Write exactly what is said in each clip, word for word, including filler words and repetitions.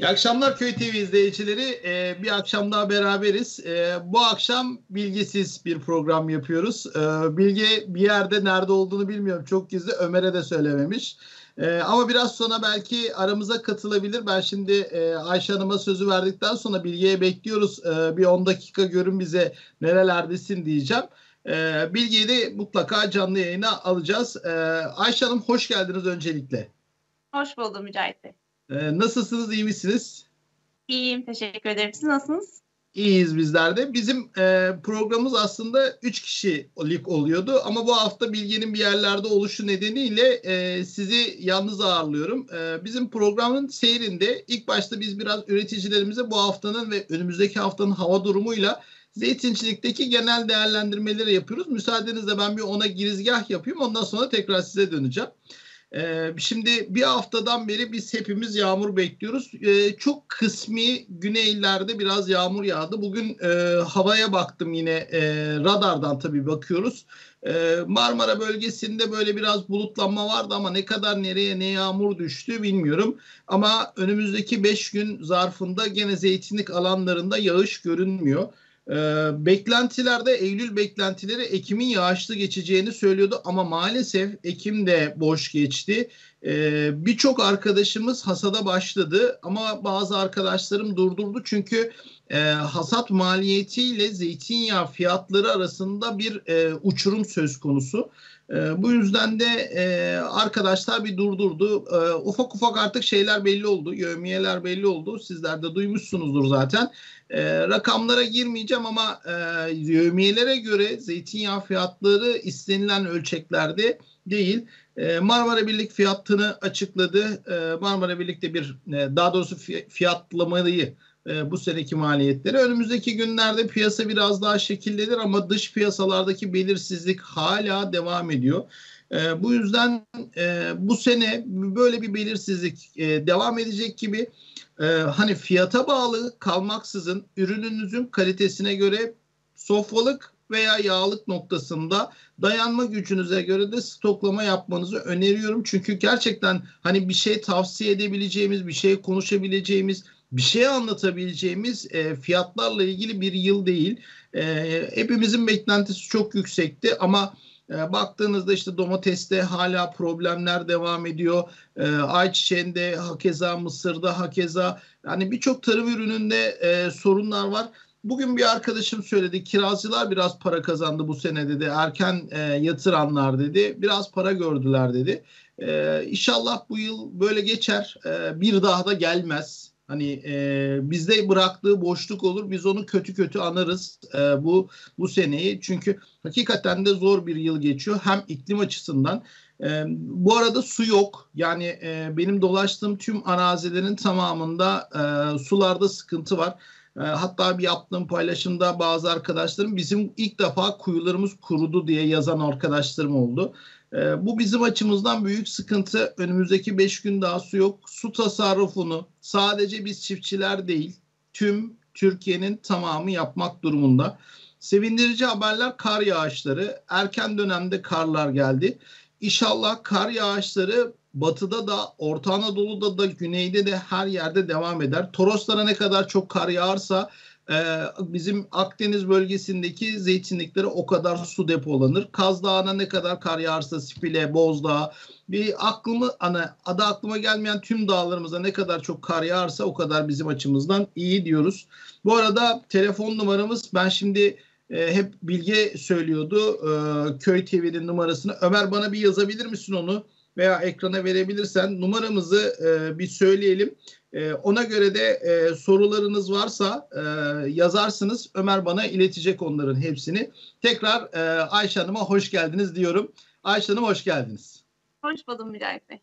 İyi akşamlar Köy T V izleyicileri. Ee, bir akşam daha beraberiz. Ee, bu akşam bilgisiz bir program yapıyoruz. Ee, Bilge bir yerde nerede olduğunu bilmiyorum. Çok gizli. Ömer'e de söylememiş. Ee, ama biraz sonra belki aramıza katılabilir. Ben şimdi e, Ayşe Hanım'a sözü verdikten sonra Bilge'ye bekliyoruz. Ee, bir on dakika görün bize nerelerdesin diyeceğim. Ee, Bilge'yi de mutlaka canlı yayına alacağız. Ee, Ayşe Hanım hoş geldiniz öncelikle. Hoş buldum Mücahit Bey. Ee, nasılsınız, iyi misiniz? İyiyim, teşekkür ederim. Siz nasılsınız? İyiyiz bizler de. Bizim e, programımız aslında üç kişilik oluyordu ama bu hafta Bilge'nin bir yerlerde oluşu nedeniyle e, sizi yalnız ağırlıyorum. E, bizim programın seyrinde ilk başta biz biraz üreticilerimize bu haftanın ve önümüzdeki haftanın hava durumuyla zeytincilikteki genel değerlendirmeleri yapıyoruz. Müsaadenizle ben bir ona girizgah yapayım, ondan sonra tekrar size döneceğim. Ee, şimdi bir haftadan beri biz hepimiz yağmur bekliyoruz. Ee, çok kısmi güneylerde biraz yağmur yağdı. Bugün e, havaya baktım yine e, radardan tabii bakıyoruz. E, Marmara bölgesinde böyle biraz bulutlanma vardı ama ne kadar nereye ne yağmur düştü bilmiyorum. Ama önümüzdeki beş gün zarfında gene zeytinlik alanlarında yağış görünmüyor. Ee, beklentilerde Eylül beklentileri Ekim'in yağışlı geçeceğini söylüyordu ama maalesef Ekim de boş geçti. Ee, Birçok arkadaşımız hasada başladı ama bazı arkadaşlarım durdurdu çünkü e, hasat maliyetiyle zeytinyağı fiyatları arasında bir e, uçurum söz konusu. E, bu yüzden de e, arkadaşlar bir durdurdu. E, ufak ufak artık şeyler belli oldu, yevmiyeler belli oldu. Sizler de duymuşsunuzdur zaten. E, rakamlara girmeyeceğim ama e, yevmiyelere göre zeytinyağı fiyatları istenilen ölçeklerde değil. E, Marmara Birlik fiyatını açıkladı. E, Marmara Birlik'te bir e, daha doğrusu fiyatlamayı e, bu seneki maliyetleri. Önümüzdeki günlerde piyasa biraz daha şekillenir ama dış piyasalardaki belirsizlik hala devam ediyor. E, bu yüzden e, bu sene böyle bir belirsizlik e, devam edecek gibi. Ee, hani fiyata bağlı kalmaksızın ürününüzün kalitesine göre sofralık veya yağlık noktasında dayanma gücünüze göre de stoklama yapmanızı öneriyorum. Çünkü gerçekten hani bir şey tavsiye edebileceğimiz, bir şey konuşabileceğimiz, bir şey anlatabileceğimiz e, fiyatlarla ilgili bir yıl değil. E, hepimizin beklentisi çok yüksekti ama E, baktığınızda işte domateste hala problemler devam ediyor. E, ayçiçeğinde hakeza, mısırda hakeza, yani birçok tarım ürününde e, sorunlar var. Bugün bir arkadaşım söyledi, kirazcılar biraz para kazandı bu sene dedi. Erken e, yatıranlar dedi. Biraz para gördüler dedi. E, İnşallah bu yıl böyle geçer. E, bir daha da gelmez. Hani e, bizde bıraktığı boşluk olur. Biz onu kötü kötü anarız e, bu bu seneyi. Çünkü hakikaten de zor bir yıl geçiyor. Hem iklim açısından. E, bu arada su yok. Yani e, benim dolaştığım tüm arazilerin tamamında e, sularda sıkıntı var. E, hatta bir yaptığım paylaşımda bazı arkadaşlarım bizim ilk defa kuyularımız kurudu diye yazan arkadaşlarım oldu. E, bu bizim açımızdan büyük sıkıntı. Önümüzdeki beş gün daha su yok. Su tasarrufunu sadece biz çiftçiler değil, tüm Türkiye'nin tamamı yapmak durumunda. Sevindirici haberler kar yağışları. Erken dönemde karlar geldi. İnşallah kar yağışları batıda da, Orta Anadolu'da da, güneyde de her yerde devam eder. Toroslara ne kadar çok kar yağarsa e, bizim Akdeniz bölgesindeki zeytinliklere o kadar su depolanır. Kaz Dağı'na ne kadar kar yağarsa, Spile, Bozdağ, bir aklımı, ana, adı aklıma gelmeyen tüm dağlarımıza ne kadar çok kar yağarsa o kadar bizim açımızdan iyi diyoruz. Bu arada telefon numaramız, ben şimdi e, hep Bilge söylüyordu e, Köy T V'nin numarasını. Ömer bana bir yazabilir misin onu? Veya ekrana verebilirsen numaramızı e, bir söyleyelim. E, ona göre de e, sorularınız varsa e, yazarsınız. Ömer bana iletecek onların hepsini. Tekrar e, Ayşe Hanım'a hoş geldiniz diyorum. Ayşe Hanım hoş geldiniz. Hoş buldum Mücahit Bey.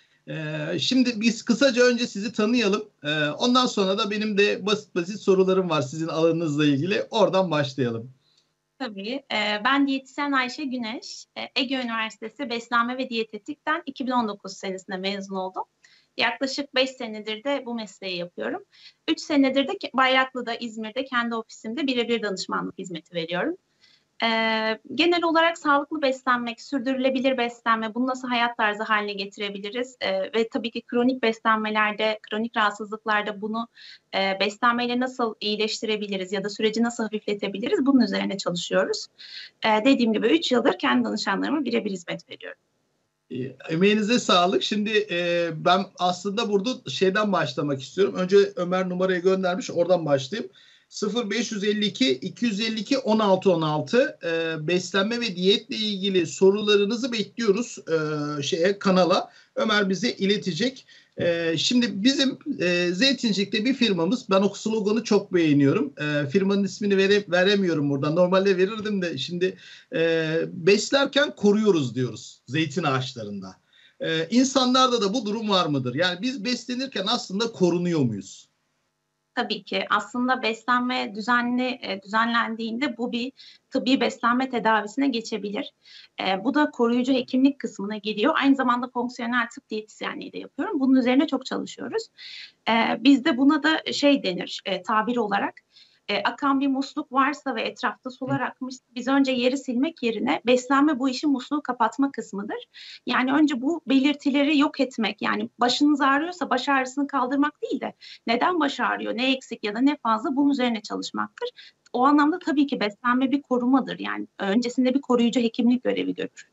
E, şimdi biz kısaca önce sizi tanıyalım. E, ondan sonra da benim de basit basit sorularım var sizin alanınızla ilgili. Oradan başlayalım. Tabii. Ben diyetisyen Ayşe Güneş. Ege Üniversitesi Beslenme ve Diyetetik'ten iki bin on dokuz senesinde mezun oldum. Yaklaşık beş senedir de bu mesleği yapıyorum. üç senedir de Bayraklı'da, İzmir'de kendi ofisimde birebir danışmanlık hizmeti veriyorum. Ee, genel olarak sağlıklı beslenmek, sürdürülebilir beslenme, bunu nasıl hayat tarzı haline getirebiliriz? Ee, ve tabii ki kronik beslenmelerde, kronik rahatsızlıklarda bunu e, beslenmeyle nasıl iyileştirebiliriz ya da süreci nasıl hafifletebiliriz? Bunun üzerine çalışıyoruz. Ee, dediğim gibi üç yıldır kendi danışanlarıma birebir hizmet veriyorum. Emeğinize sağlık. Şimdi e, ben aslında burada şeyden başlamak istiyorum. Önce Ömer numarayı göndermiş, oradan başlayayım. sıfır beş yüz elli iki iki yüz elli iki on altı on altı e, beslenme ve diyetle ilgili sorularınızı bekliyoruz e, şeye kanala. Ömer bize iletecek. E, şimdi bizim e, Zeytincik'te bir firmamız. Ben o sloganı çok beğeniyorum. E, firmanın ismini vere, veremiyorum burada. Normalde verirdim de şimdi e, beslerken koruyoruz diyoruz zeytin ağaçlarında. E, insanlarda da bu durum var mıdır? Yani biz beslenirken aslında korunuyor muyuz? Tabii ki aslında beslenme düzenli düzenlendiğinde bu bir tıbbi beslenme tedavisine geçebilir. E, bu da koruyucu hekimlik kısmına geliyor. Aynı zamanda fonksiyonel tıp diyetisyenliği de yapıyorum. Bunun üzerine çok çalışıyoruz. E, bizde buna da şey denir e, tabir olarak. E, akan bir musluk varsa ve etrafta sular akmış, biz önce yeri silmek yerine beslenme bu işi musluğu kapatma kısmıdır. Yani önce bu belirtileri yok etmek, yani başınız ağrıyorsa baş ağrısını kaldırmak değil de neden baş ağrıyor, ne eksik ya da ne fazla bunun üzerine çalışmaktır. O anlamda tabii ki beslenme bir korumadır. Yani öncesinde bir koruyucu hekimlik görevi görür.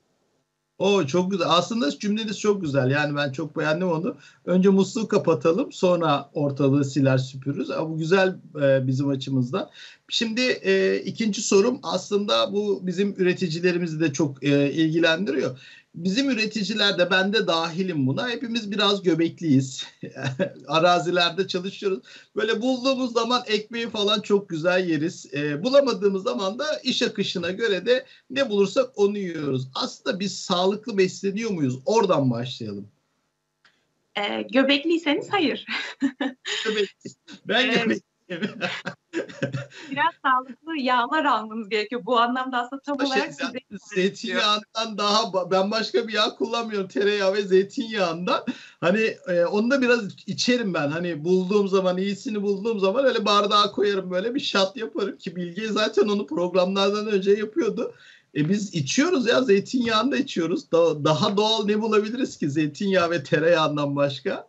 O çok güzel. Aslında cümleniz çok güzel. Yani ben çok beğendim onu. Önce musluğu kapatalım, sonra ortalığı siler süpürürüz. Ama bu güzel e, bizim açımızdan. Şimdi e, ikinci sorum aslında bu bizim üreticilerimizi de çok e, ilgilendiriyor. Bizim üreticiler de ben de dahilim buna. Hepimiz biraz göbekliyiz. Arazilerde çalışıyoruz. Böyle bulduğumuz zaman ekmeği falan çok güzel yeriz. E, bulamadığımız zaman da iş akışına göre de ne bulursak onu yiyoruz. Aslında biz sağlıklı besleniyor muyuz? Oradan başlayalım. E, göbekliyseniz hayır. Göbekliyiz. Ben göbekliyim. Biraz sağlıklı yağlar almanız gerekiyor. Bu anlamda aslında tam şey, olarak size zeytinyağından daha ben başka bir yağ kullanmıyorum. Tereyağı ve zeytinyağından. Hani e, onu da biraz içerim ben. Hani bulduğum zaman, iyisini bulduğum zaman öyle bardağa koyarım, böyle bir shot yaparım ki Bilge zaten onu programlardan önce yapıyordu. E biz içiyoruz ya, zeytinyağını da içiyoruz. Da, daha doğal ne bulabiliriz ki zeytinyağı ve tereyağından başka?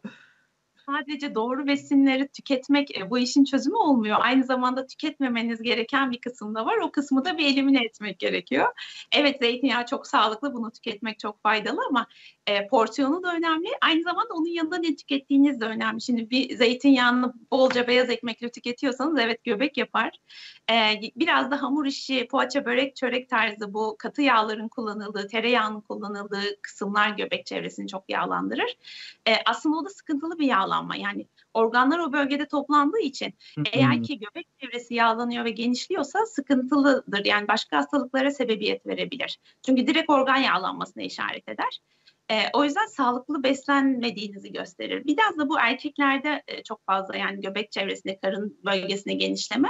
Sadece doğru besinleri tüketmek e, bu işin çözümü olmuyor. Aynı zamanda tüketmemeniz gereken bir kısım da var. O kısmı da bir elimine etmek gerekiyor. Evet, zeytinyağı çok sağlıklı, bunu tüketmek çok faydalı ama e, porsiyonu da önemli. Aynı zamanda onun yanında ne tükettiğiniz de önemli. Şimdi bir zeytinyağını bolca beyaz ekmekle tüketiyorsanız evet göbek yapar. E, biraz da hamur işi, poğaça, börek, çörek tarzı bu katı yağların kullanıldığı, tereyağının kullanıldığı kısımlar göbek çevresini çok yağlandırır. E, aslında o da sıkıntılı bir yağlanma. Yani organlar o bölgede toplandığı için eğer ki göbek çevresi yağlanıyor ve genişliyorsa sıkıntılıdır. Yani başka hastalıklara sebebiyet verebilir. Çünkü direkt organ yağlanmasına işaret eder. E, o yüzden sağlıklı beslenmediğinizi gösterir. Biraz da bu erkeklerde e, çok fazla, yani göbek çevresinde, karın bölgesine genişleme.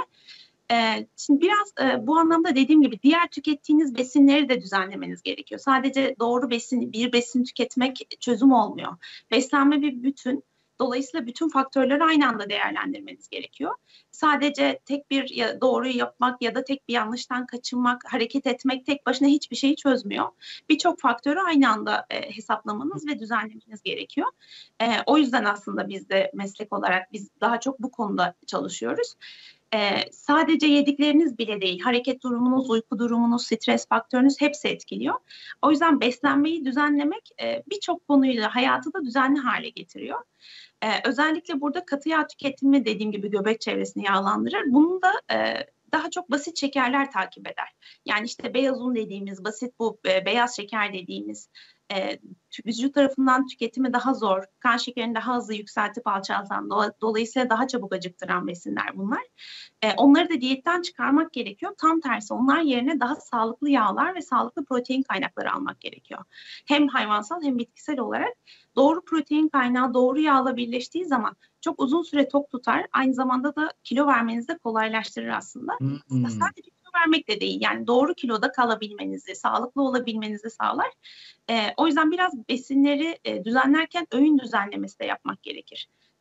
Ee, şimdi biraz e, bu anlamda dediğim gibi diğer tükettiğiniz besinleri de düzenlemeniz gerekiyor. Sadece doğru besin, bir besin tüketmek çözüm olmuyor. Beslenme bir bütün. Dolayısıyla bütün faktörleri aynı anda değerlendirmeniz gerekiyor. Sadece tek bir ya, doğruyu yapmak ya da tek bir yanlıştan kaçınmak, hareket etmek tek başına hiçbir şeyi çözmüyor. Birçok faktörü aynı anda e, hesaplamanız ve düzenlemeniz gerekiyor. E, o yüzden aslında biz de meslek olarak biz daha çok bu konuda çalışıyoruz. Ee, sadece yedikleriniz bile değil, hareket durumunuz, uyku durumunuz, stres faktörünüz hepsi etkiliyor. O yüzden beslenmeyi düzenlemek e, birçok konuyla hayatı da düzenli hale getiriyor. Ee, özellikle burada katı yağ tüketimi dediğim gibi göbek çevresini yağlandırır. Bunu da e, daha çok basit şekerler takip eder. Yani işte beyaz un dediğimiz, basit bu e, beyaz şeker dediğimiz, e, vücut tarafından tüketimi daha zor, kan şekerini daha hızlı yükseltip alçaltan, do- dolayısıyla daha çabuk acıktıran besinler bunlar. E, onları da diyetten çıkarmak gerekiyor. Tam tersi, onlar yerine daha sağlıklı yağlar ve sağlıklı protein kaynakları almak gerekiyor. Hem hayvansal hem bitkisel olarak doğru protein kaynağı doğru yağla birleştiği zaman çok uzun süre tok tutar. Aynı zamanda da kilo vermenizi de kolaylaştırır aslında. Hmm. Sadece kilo vermek de değil, yani doğru kiloda kalabilmenizi, sağlıklı olabilmenizi sağlar. E, o yüzden biraz besinleri e, düzenlerken öğün düzenlemesi de yapmak gerekir.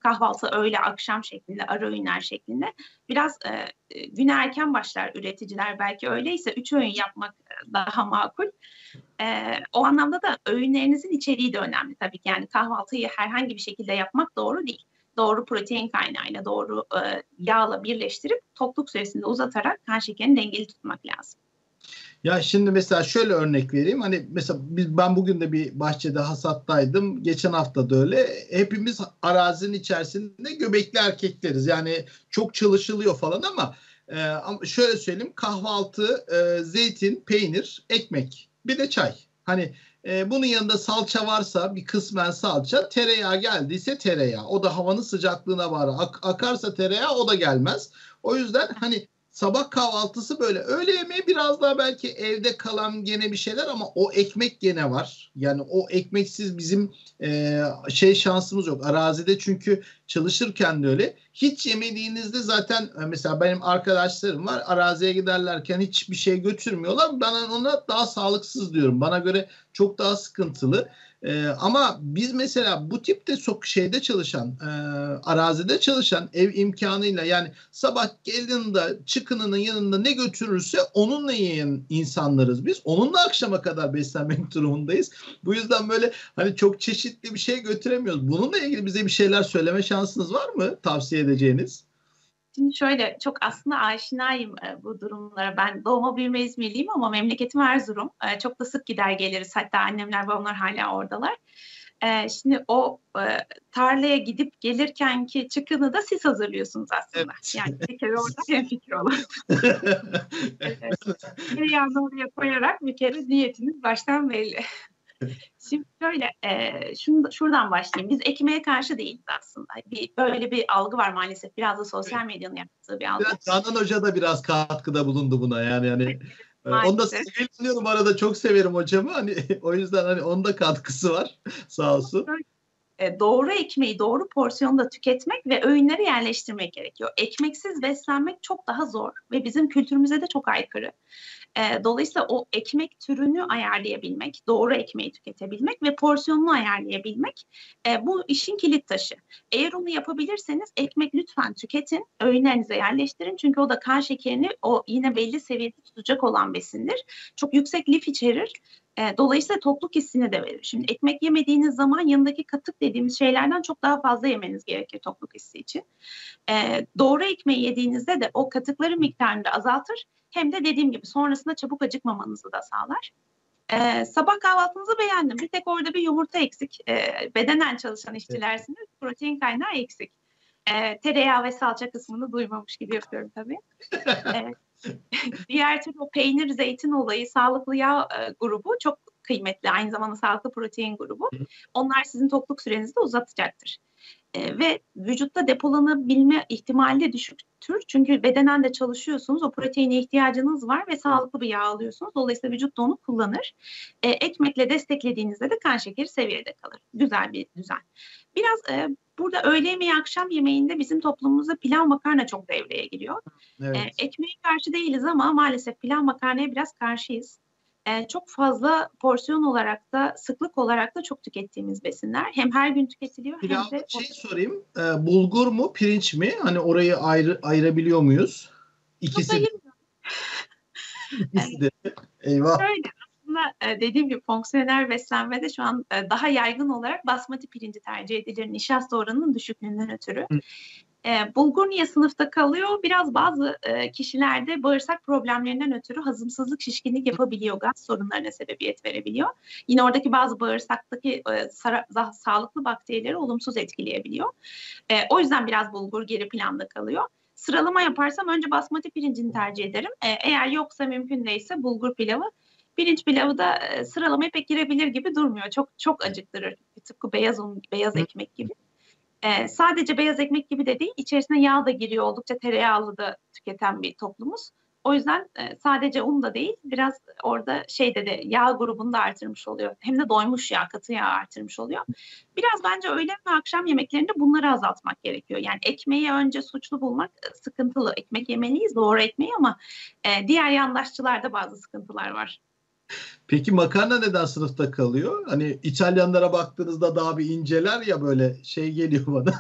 kahvaltı, öğle, akşam şeklinde, ara öğünler şeklinde. Biraz e, güne erken başlar üreticiler, belki öyleyse üç öğün yapmak daha makul. E, o anlamda da öğünlerinizin içeriği de önemli tabii ki. Yani kahvaltıyı herhangi bir şekilde yapmak doğru değil. Doğru protein kaynağıyla, doğru e, yağla birleştirip tokluk süresini uzatarak kan şekerini dengeli tutmak lazım. Ya şimdi mesela şöyle örnek vereyim. Hani mesela biz, ben bugün de bir bahçede hasattaydım. Geçen hafta da öyle. Hepimiz arazinin içerisinde göbekli erkekleriz. Yani çok çalışılıyor falan ama, e, ama şöyle söyleyeyim. Kahvaltı, e, zeytin, peynir, ekmek, bir de çay. Hani e, bunun yanında salça varsa bir kısmen salça, tereyağı geldiyse tereyağı. O da havanın sıcaklığına bağlı. Ak- akarsa tereyağı o da gelmez. O yüzden hani sabah kahvaltısı böyle. Öğle yemeği biraz daha belki evde kalan gene bir şeyler ama o ekmek gene var. Yani o ekmeksiz bizim e, şey şansımız yok. Arazide çünkü çalışırken de öyle. Hiç yemediğinizde zaten mesela benim arkadaşlarım var. Araziye giderlerken hiçbir şey götürmüyorlar. Ben ona daha sağlıksız diyorum. Bana göre çok daha sıkıntılı. Ee, ama biz mesela bu tipte çok şeyde çalışan, e, arazide çalışan ev imkanıyla yani sabah geldiğinde çıkınının yanında ne götürürse onunla yiyen insanlarız biz. Onunla akşama kadar beslenmek durumundayız. Bu yüzden böyle hani çok çeşitli bir şey götüremiyoruz. Bununla ilgili bize bir şeyler söyleme şansınız var mı tavsiye edeceğiniz? Şimdi şöyle, çok aslında aşinayım e, bu durumlara. Ben doğma büyüme İzmirliyim ama memleketim Erzurum. E, çok da sık gider geliriz. Hatta annemler babamlar hala oradalar. E, şimdi o e, tarlaya gidip gelirkenki çıkını da siz hazırlıyorsunuz aslında. Evet. Yani bir kere orada hemfikir olalım. Evet. Tereyağını oraya koyarak bir kere niyetiniz baştan belli. Şimdi şöyle, e, şunu, şuradan başlayayım. Biz ekmeğe karşı değiliz aslında. Bir, böyle bir algı var maalesef. Biraz da sosyal medyanın yaptığı bir algı. Biraz Canan Hoca da biraz katkıda bulundu buna yani yani e, onu da Maalesef. seviyorum, arada çok severim hocamı hani o yüzden hani onun da katkısı var sağ olsun. E, doğru ekmeği doğru porsiyonda tüketmek ve öğünleri yerleştirmek gerekiyor. Ekmeksiz beslenmek çok daha zor ve bizim kültürümüze de çok aykırı. E, dolayısıyla o ekmek türünü ayarlayabilmek, doğru ekmeği tüketebilmek ve porsiyonunu ayarlayabilmek e, bu işin kilit taşı. Eğer onu yapabilirseniz ekmek lütfen tüketin, öğünlerinize yerleştirin. Çünkü o da kan şekerini o yine belli seviyede tutacak olan besindir. Çok yüksek lif içerir. E, dolayısıyla tokluk hissini de verir. Şimdi ekmek yemediğiniz zaman yanındaki katık dediğimiz şeylerden çok daha fazla yemeniz gerekir tokluk hissi için. E, doğru ekmeği yediğinizde de o katıkların miktarını da azaltır. Hem de dediğim gibi sonrasında çabuk acıkmamanızı da sağlar. Ee, sabah kahvaltınızı beğendim. Bir tek orada bir yumurta eksik. Ee, bedenen çalışan işçilersiniz. Protein kaynağı eksik. Ee, tereyağı ve salça kısmını duymamış gibi yapıyorum tabii. Ee, diğer türlü o peynir, zeytin olayı, sağlıklı yağ e, grubu çok kıymetli. Aynı zamanda sağlıklı protein grubu. Onlar sizin tokluk sürenizi de uzatacaktır. E, ve vücutta depolanabilme ihtimali de düşüktür. Çünkü bedenen de çalışıyorsunuz. O proteine ihtiyacınız var ve sağlıklı bir yağ alıyorsunuz. Dolayısıyla vücut da onu kullanır. E, ekmekle desteklediğinizde de kan şekeri seviyede kalır. Güzel bir düzen. Biraz e, burada öğle yemeği, akşam yemeğinde bizim toplumumuzda pilav makarna çok devreye giriyor. Evet. E, ekmeğe karşı değiliz ama maalesef pilav makarnaya biraz karşıyız. Ee, çok fazla porsiyon olarak da sıklık olarak da çok tükettiğimiz besinler. Hem her gün tüketiliyor Pilav, hem de... şey sorayım, e, bulgur mu pirinç mi? Hani orayı ayrı ayırabiliyor muyuz? İkisi de. İkisi de. Eyvah. Şöyle aslında e, dediğim gibi fonksiyonel beslenmede şu an e, daha yaygın olarak basmati pirinci tercih edilir nişasta oranının düşüklüğünden ötürü. Hı. E, bulgur niye sınıfta kalıyor? Biraz bazı e, kişilerde bağırsak problemlerinden ötürü hazımsızlık, şişkinlik yapabiliyor. Gaz sorunlarına sebebiyet verebiliyor. Yine oradaki bazı bağırsaktaki e, sara, za, sağlıklı bakterileri olumsuz etkileyebiliyor. E, o yüzden biraz bulgur geri planda kalıyor. Sıralama yaparsam önce basmati pirincini tercih ederim. E, eğer yoksa mümkün değilse bulgur pilavı. Pirinç pilavı da e, sıralamaya pek girebilir gibi durmuyor. Çok çok acıktırır. Tıpkı beyaz un, beyaz ekmek gibi. Ee, sadece beyaz ekmek gibi de değil, içerisine yağ da giriyor, oldukça tereyağlı da tüketen bir toplumuz. O yüzden e, sadece un da değil, biraz orada şeyde de yağ grubunu da artırmış oluyor. Hem de doymuş yağ, katı yağ artırmış oluyor. Biraz bence öğlen ve akşam yemeklerinde bunları azaltmak gerekiyor. Yani ekmeği önce suçlu bulmak sıkıntılı. Ekmek yemeliyiz, doğru ekmeği ama e, diğer yandaşçılarda bazı sıkıntılar var. Peki makarna neden sınıfta kalıyor? Hani İtalyanlara baktığınızda daha bir inceler ya, böyle şey geliyor bana.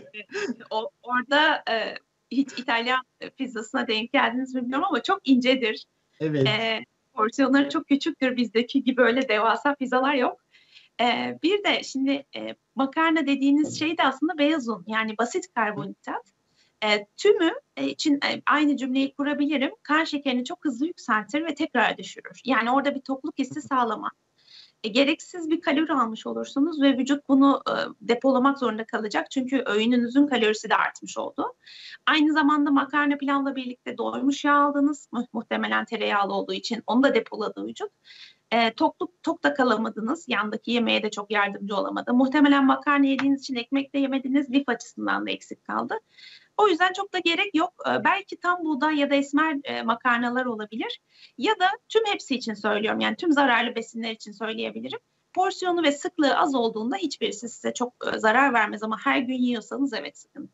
O, orada e, hiç İtalyan pizzasına denk geldiniz mi bilmiyorum ama çok incedir. Evet. E, Porsiyonları çok küçüktür, bizdeki gibi öyle devasa pizzalar yok. E, bir de şimdi e, makarna dediğiniz şey de aslında beyaz un, yani basit karbonhidrat. E, tümü e, için e, aynı cümleyi kurabilirim. Kan şekerini çok hızlı yükseltir ve tekrar düşürür. Yani orada bir tokluk hissi sağlamaz. E, gereksiz bir kalori almış olursunuz ve vücut bunu e, depolamak zorunda kalacak. Çünkü öğününüzün kalorisi de artmış oldu. Aynı zamanda makarna pilavla birlikte doymuş yağ aldınız. Mu- muhtemelen tereyağlı olduğu için onu da depoladı vücut. E, tokluk, tok da kalamadınız. Yandaki yemeğe de çok yardımcı olamadı. Muhtemelen makarna yediğiniz için ekmek de yemediniz. Lif açısından da eksik kaldı. O yüzden çok da gerek yok. Ee, belki tam buğday ya da esmer e, makarnalar olabilir. Ya da tüm hepsi için söylüyorum. Yani tüm zararlı besinler için söyleyebilirim. Porsiyonu ve sıklığı az olduğunda hiçbirisi size çok e, zarar vermez ama her gün yiyorsanız evet, sıkıntı.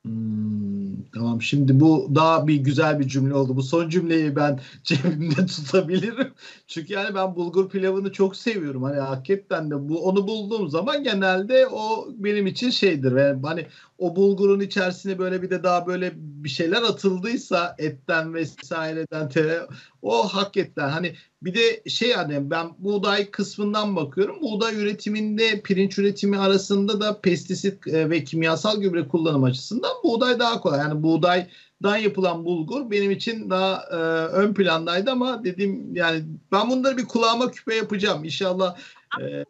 Hmm, tamam, şimdi bu daha bir güzel bir cümle oldu. Bu son cümleyi ben cebimde tutabilirim. Çünkü yani ben bulgur pilavını çok seviyorum. Hani hakikaten de bu, onu bulduğum zaman genelde o benim için şeydir. Ve hani o bulgurun içerisine böyle bir de daha böyle bir şeyler atıldıysa, etten vesaireden tere, o hakikaten hani bir de şey, yani ben buğday kısmından bakıyorum. Buğday üretiminde pirinç üretimi arasında da pestisit e, ve kimyasal gübre kullanım açısından buğday daha kolay. Yani buğdaydan yapılan bulgur benim için daha e, ön plandaydı ama dedim yani ben bunları bir kulağıma küpe yapacağım. İnşallah. E,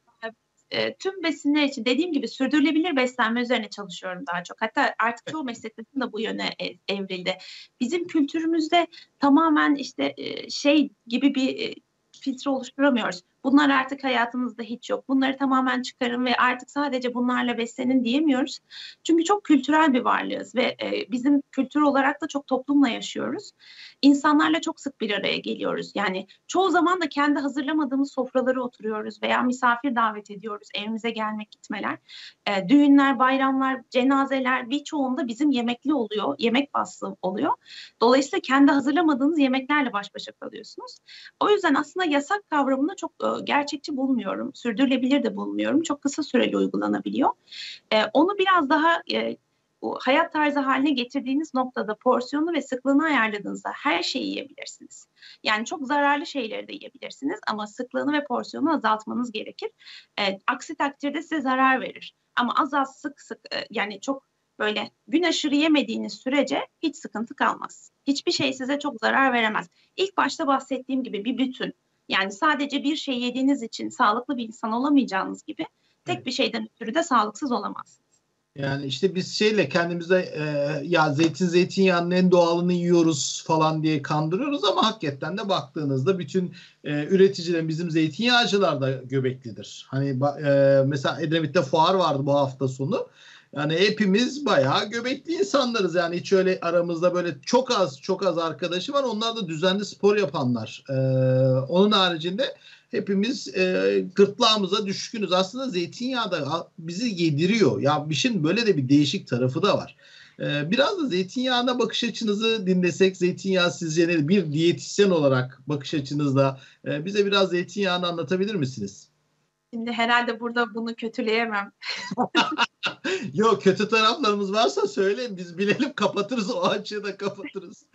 E, tüm besinler için dediğim gibi sürdürülebilir beslenme üzerine çalışıyorum daha çok. Hatta artık çoğu meslektaşım da bu yöne e, evrildi. Bizim kültürümüzde tamamen işte e, şey gibi bir e, filtre oluşturamıyoruz. Bunlar artık hayatımızda hiç yok. Bunları tamamen çıkarın ve artık sadece bunlarla beslenin diyemiyoruz. Çünkü çok kültürel bir varlığız ve e, bizim kültür olarak da çok toplumla yaşıyoruz. İnsanlarla çok sık bir araya geliyoruz. Yani çoğu zaman da kendi hazırlamadığımız sofralara oturuyoruz veya misafir davet ediyoruz. Evimize gelmek, gitmeler. E, düğünler, bayramlar, cenazeler birçoğunda bizim yemekli oluyor. Yemek bastı oluyor. Dolayısıyla kendi hazırlamadığınız yemeklerle baş başa kalıyorsunuz. O yüzden aslında yasak kavramını çok e, gerçekçi bulmuyorum. Sürdürülebilir de bulmuyorum. Çok kısa süreli uygulanabiliyor. E, onu biraz daha e, bu hayat tarzı haline getirdiğiniz noktada porsiyonu ve sıklığını ayarladığınızda her şeyi yiyebilirsiniz. Yani çok zararlı şeyleri de yiyebilirsiniz ama sıklığını ve porsiyonu azaltmanız gerekir. E, aksi takdirde size zarar verir. Ama az az sık sık e, yani çok böyle gün aşırı yemediğiniz sürece hiç sıkıntı kalmaz. Hiçbir şey size çok zarar veremez. İlk başta bahsettiğim gibi bir bütün. Yani sadece bir şey yediğiniz için sağlıklı bir insan olamayacağınız gibi tek bir şeyden ötürü de sağlıksız olamaz. Yani işte biz şeyle kendimize e, ya zeytin zeytinyağının en doğalını yiyoruz falan diye kandırıyoruz ama hakikaten de baktığınızda bütün e, üreticilerin, bizim zeytinyağcılar da göbeklidir. Hani e, mesela Edremit'te fuar vardı bu hafta sonu. Yani hepimiz bayağı göbekli insanlarız. Yani hiç öyle aramızda böyle çok az çok az arkadaşı var. Onlar da düzenli spor yapanlar. E, onun haricinde hepimiz e, gırtlağımıza düşkünüz. Aslında zeytinyağı da bizi yediriyor. Ya bir şeyin böyle de bir değişik tarafı da var. E, biraz da zeytinyağına bakış açınızı dinlesek, zeytinyağı sizce ne? Bir diyetisyen olarak bakış açınızda e, bize biraz zeytinyağını anlatabilir misiniz? Şimdi herhalde burada bunu kötüleyemem. Yok, kötü taraflarımız varsa söyleyin, biz bilelim, kapatırız o açığı da kapatırız.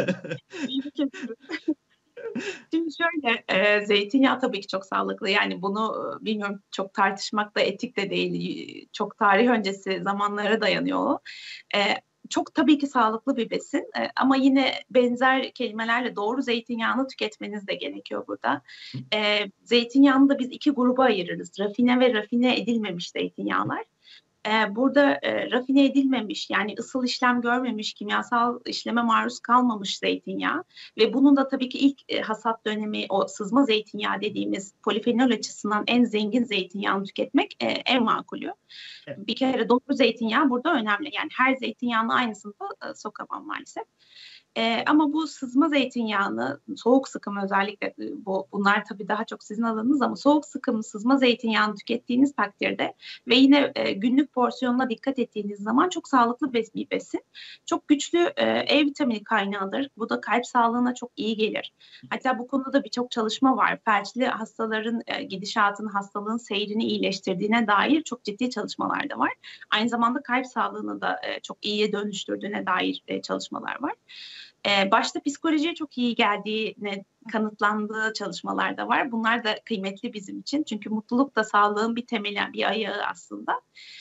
Şimdi şöyle, e, zeytinyağı tabii ki çok sağlıklı. Yani bunu e, bilmiyorum, çok tartışmak da etik de değil. Çok tarih öncesi zamanlara dayanıyor o. E, Çok tabii ki sağlıklı bir besin e, ama yine benzer kelimelerle doğru zeytinyağını tüketmeniz de gerekiyor burada. E, zeytinyağını da biz iki gruba ayırırız. Rafine ve rafine edilmemiş zeytinyağlar. Ee, burada e, rafine edilmemiş, yani ısıl işlem görmemiş, kimyasal işleme maruz kalmamış zeytinyağı ve bunun da tabii ki ilk e, hasat dönemi, o sızma zeytinyağı dediğimiz polifenol açısından en zengin zeytinyağını tüketmek e, en makulü. Bir kere doğru zeytinyağı burada önemli. Yani her zeytinyağını aynı sınıfa e, sokamam maalesef. E, ama bu sızma zeytinyağını, soğuk sıkım özellikle, bu bunlar tabii daha çok sizin alanınız, ama soğuk sıkım sızma zeytinyağını tükettiğiniz takdirde ve yine e, günlük porsiyonuna dikkat ettiğiniz zaman çok sağlıklı bes, bir besin. Çok güçlü e, E vitamini kaynağıdır. Bu da kalp sağlığına çok iyi gelir. Hatta bu konuda da birçok çalışma var. Felçli hastaların e, gidişatını, hastalığın seyrini iyileştirdiğine dair çok ciddi çalışmalar da var. Aynı zamanda kalp sağlığını da e, çok iyiye dönüştürdüğüne dair e, çalışmalar var. Ee, başta psikolojiye çok iyi geldiğine kanıtlandığı çalışmalar da var. Bunlar da kıymetli bizim için. Çünkü mutluluk da sağlığın bir temeli, bir ayağı aslında.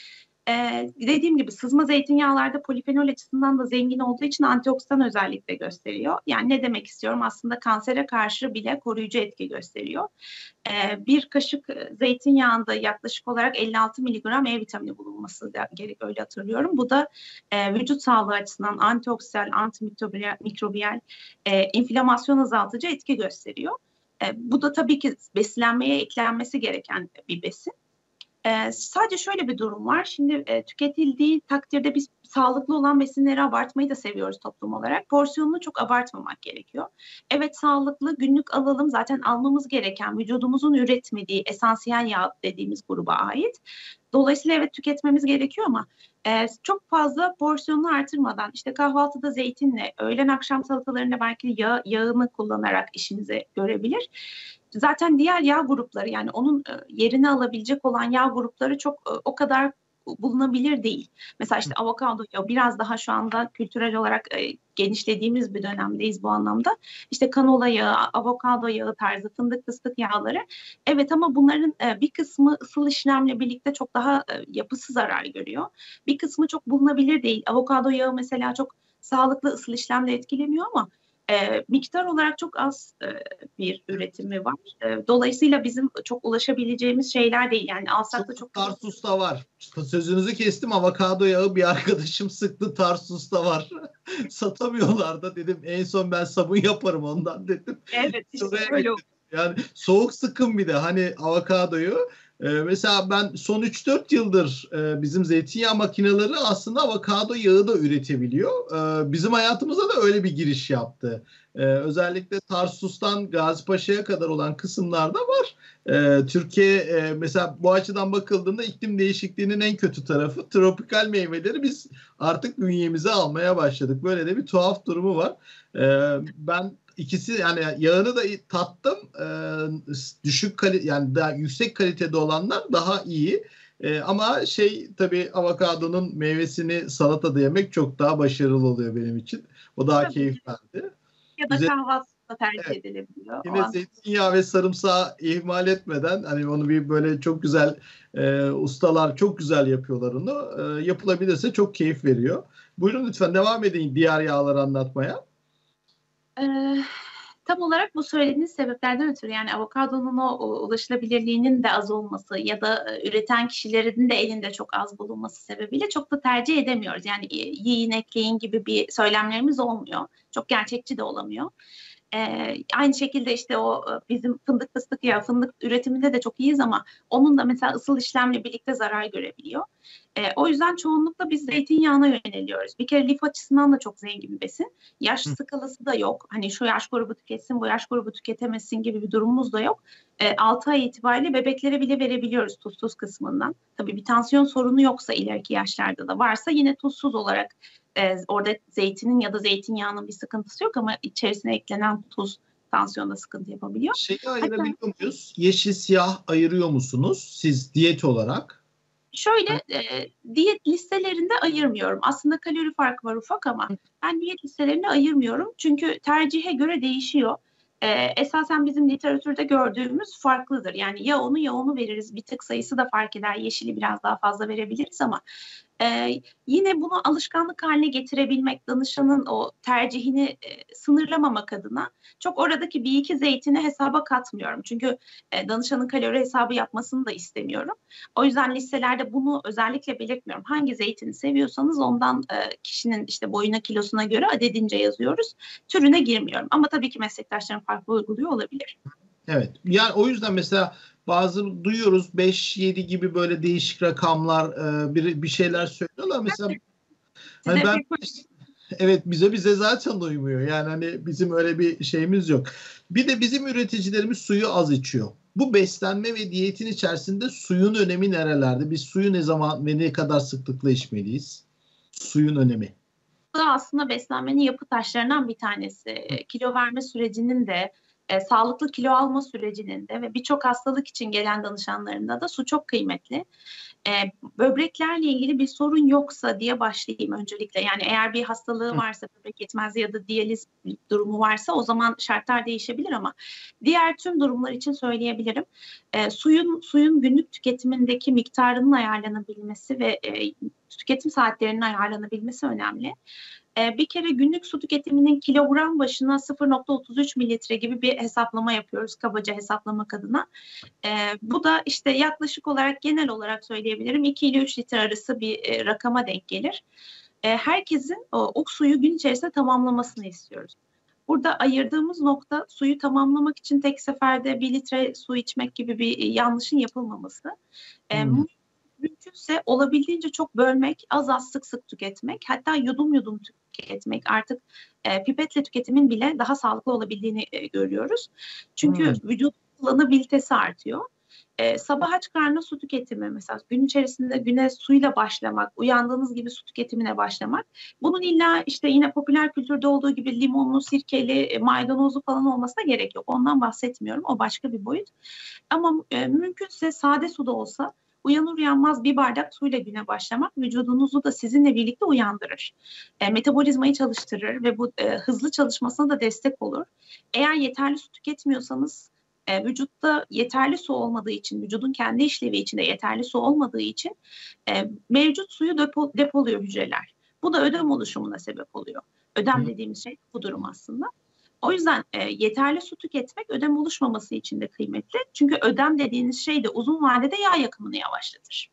Ee, dediğim gibi sızma zeytinyağlarda polifenol açısından da zengin olduğu için antioksidan özellikle gösteriyor. Yani ne demek istiyorum? Aslında kansere karşı bile koruyucu etki gösteriyor. Ee, bir kaşık zeytinyağında yaklaşık olarak elli altı miligram E vitamini bulunması gerek, öyle hatırlıyorum. Bu da e, vücut sağlığı açısından antioksidan, antimikrobiyal, e, inflamasyon azaltıcı etki gösteriyor. E, bu da tabii ki beslenmeye eklenmesi gereken bir besin. Ee, sadece şöyle bir durum var. Şimdi e, tüketildiği takdirde biz sağlıklı olan besinleri abartmayı da seviyoruz toplum olarak. Porsiyonunu çok abartmamak gerekiyor. Evet, sağlıklı günlük alalım, zaten almamız gereken vücudumuzun üretmediği esansiyel yağ dediğimiz gruba ait. Dolayısıyla evet tüketmemiz gerekiyor ama e, çok fazla porsiyonunu artırmadan, işte kahvaltıda zeytinle, öğlen akşam salatalarında belki yağ, yağını kullanarak işinizi görebilir. Zaten diğer yağ grupları, yani onun yerini alabilecek olan yağ grupları çok o kadar bulunabilir değil. Mesela işte avokado yağı biraz daha şu anda kültürel olarak e, genişlediğimiz bir dönemdeyiz bu anlamda. İşte kanola yağı, avokado yağı tarzı, fındık fıstık yağları. Evet, ama bunların e, bir kısmı ısıl işlemle birlikte çok daha e, yapısı zarar görüyor. Bir kısmı çok bulunabilir değil. Avokado yağı mesela çok sağlıklı ısıl işlemle etkilemiyor ama E, miktar olarak çok az e, bir üretimi var. E, dolayısıyla bizim çok ulaşabileceğimiz şeyler değil. Yani alsak da çok... Tarsus'ta var. Sözünüzü kestim. Avokado yağı bir arkadaşım sıktı. Tarsus'ta var. Satamıyorlar da, dedim. En son ben sabun yaparım ondan dedim. Evet, işte öyle. Yani soğuk sıkım bir de hani avokadoyu. Ee, mesela ben son üç dört yıldır e, bizim zeytinyağı makineleri aslında avokado yağı da üretebiliyor. Ee, bizim hayatımıza da öyle bir giriş yaptı. Ee, özellikle Tarsus'tan Gazipaşa'ya kadar olan kısımlarda var. Ee, Türkiye e, mesela bu açıdan bakıldığında iklim değişikliğinin en kötü tarafı, tropikal meyveleri biz artık bünyemize almaya başladık. Böyle de bir tuhaf durumu var. Ee, ben İkisi, yani yağını da tattım. Ee, düşük kalite, yani daha yüksek kalitede olanlar daha iyi. Ee, ama şey, tabii avokadonun meyvesini salatada yemek çok daha başarılı oluyor benim için. O daha tabii keyif verdi. Ya da kahvaltıda tercih evet, edilebiliyor. Yine zeytinyağı ve sarımsağı ihmal etmeden, hani onu bir böyle çok güzel e, ustalar çok güzel yapıyorlar onu. E, yapılabilirse çok keyif veriyor. Buyurun lütfen devam edin diğer yağları anlatmaya. Ee, tam olarak bu söylediğiniz sebeplerden ötürü, yani avokadonun o, o ulaşılabilirliğinin de az olması ya da e, üreten kişilerin de elinde çok az bulunması sebebiyle çok da tercih edemiyoruz. Yani e, yiyin ekleyin gibi bir söylemlerimiz olmuyor. Çok gerçekçi de olamıyor. Ee, aynı şekilde işte o bizim fındık fıstık yağı, fındık üretiminde de çok iyiyiz ama onun da mesela ısıl işlemle birlikte zarar görebiliyor. Ee, o yüzden çoğunlukla biz zeytinyağına yöneliyoruz. Bir kere lif açısından da çok zengin bir besin. Yaş Hı. skalası da yok. Hani şu yaş grubu tüketsin, bu yaş grubu tüketemesin gibi bir durumumuz da yok. Ee, altı ay itibariyle bebeklere bile verebiliyoruz tuzsuz kısmından. Tabii bir tansiyon sorunu yoksa, ileriki yaşlarda da varsa, yine tuzsuz olarak Ee, orada zeytinin ya da zeytinyağının bir sıkıntısı yok ama içerisine eklenen tuz tansiyonda sıkıntı yapabiliyor. Şeyi ayırabiliyor Hatta, muyuz? Yeşil siyah ayırıyor musunuz siz diyet olarak? Şöyle e, diyet listelerinde ayırmıyorum. Aslında kalori farkı var ufak ama ben diyet listelerinde ayırmıyorum. Çünkü tercihe göre değişiyor. E, esasen bizim literatürde gördüğümüz farklıdır. Yani ya onu ya onu veririz. Bir tık sayısı da fark eder. Yeşili biraz daha fazla verebiliriz ama Ee, yine bunu alışkanlık haline getirebilmek, danışanın o tercihini e, sınırlamamak adına çok oradaki bir iki zeytini hesaba katmıyorum. Çünkü e, danışanın kalori hesabı yapmasını da istemiyorum. O yüzden listelerde bunu özellikle belirtmiyorum. Hangi zeytini seviyorsanız ondan e, kişinin işte boyuna, kilosuna göre adedince yazıyoruz. Türüne girmiyorum. Ama tabii ki meslektaşlarım farklı uyguluyor olabilir. Evet. Yani o yüzden mesela bazı duyuyoruz beş yedi gibi böyle değişik rakamlar, bir bir şeyler söylüyorlar. Mesela hani ben Evet, bize bize zaten uymuyor. Yani hani bizim öyle bir şeyimiz yok. Bir de bizim üreticilerimiz suyu az içiyor. Bu beslenme ve diyetin içerisinde suyun önemi nerelerde? Biz suyu ne zaman ve ne kadar sıklıkla içmeliyiz? Suyun önemi. Bu da aslında beslenmenin yapı taşlarından bir tanesi. E, Kilo verme sürecinin de, e, sağlıklı kilo alma sürecinin de ve birçok hastalık için gelen danışanlarında da su çok kıymetli. E, böbreklerle ilgili bir sorun yoksa diye başlayayım öncelikle. Yani eğer bir hastalığı varsa, böbrek yetmezliği ya da diyaliz durumu varsa o zaman şartlar değişebilir ama diğer tüm durumlar için söyleyebilirim. E, suyun suyun günlük tüketimindeki miktarının ayarlanabilmesi ve e, tüketim saatlerinin ayarlanabilmesi önemli. Ee, bir kere günlük su tüketiminin kilogram başına sıfır nokta otuz üç mililitre gibi bir hesaplama yapıyoruz kabaca hesaplamak adına. Ee, bu da işte yaklaşık olarak genel olarak söyleyebilirim iki ile üç litre arası bir e, rakama denk gelir. E, herkesin o, o suyu gün içerisinde tamamlamasını istiyoruz. Burada ayırdığımız nokta suyu tamamlamak için tek seferde bir litre su içmek gibi bir e, yanlışın yapılmaması. E, hmm. Mümkünse olabildiğince çok bölmek, az az sık sık tüketmek, hatta yudum yudum tüketmek. Artık e, pipetle tüketimin bile daha sağlıklı olabildiğini e, görüyoruz. Çünkü hmm. vücut kullanabilitesi artıyor. E, sabah aç karnına su tüketimi, mesela gün içerisinde güne suyla başlamak, uyandığınız gibi su tüketimine başlamak. Bunun illa işte yine popüler kültürde olduğu gibi limonlu, sirkeli, e, maydanozlu falan olmasına gerek yok. Ondan bahsetmiyorum. O başka bir boyut. Ama e, mümkünse sade su da olsa uyanır uyanmaz bir bardak suyla güne başlamak vücudunuzu da sizinle birlikte uyandırır. E, metabolizmayı çalıştırır ve bu e, hızlı çalışmasına da destek olur. Eğer yeterli su tüketmiyorsanız e, vücutta yeterli su olmadığı için, vücudun kendi işlevi içinde yeterli su olmadığı için e, mevcut suyu depo, depoluyor hücreler. Bu da ödem oluşumuna sebep oluyor. Ödem dediğimiz şey bu durum aslında. O yüzden e, yeterli su tüketmek ödem oluşmaması için de kıymetli. Çünkü ödem dediğiniz şey de uzun vadede yağ yakımını yavaşlatır.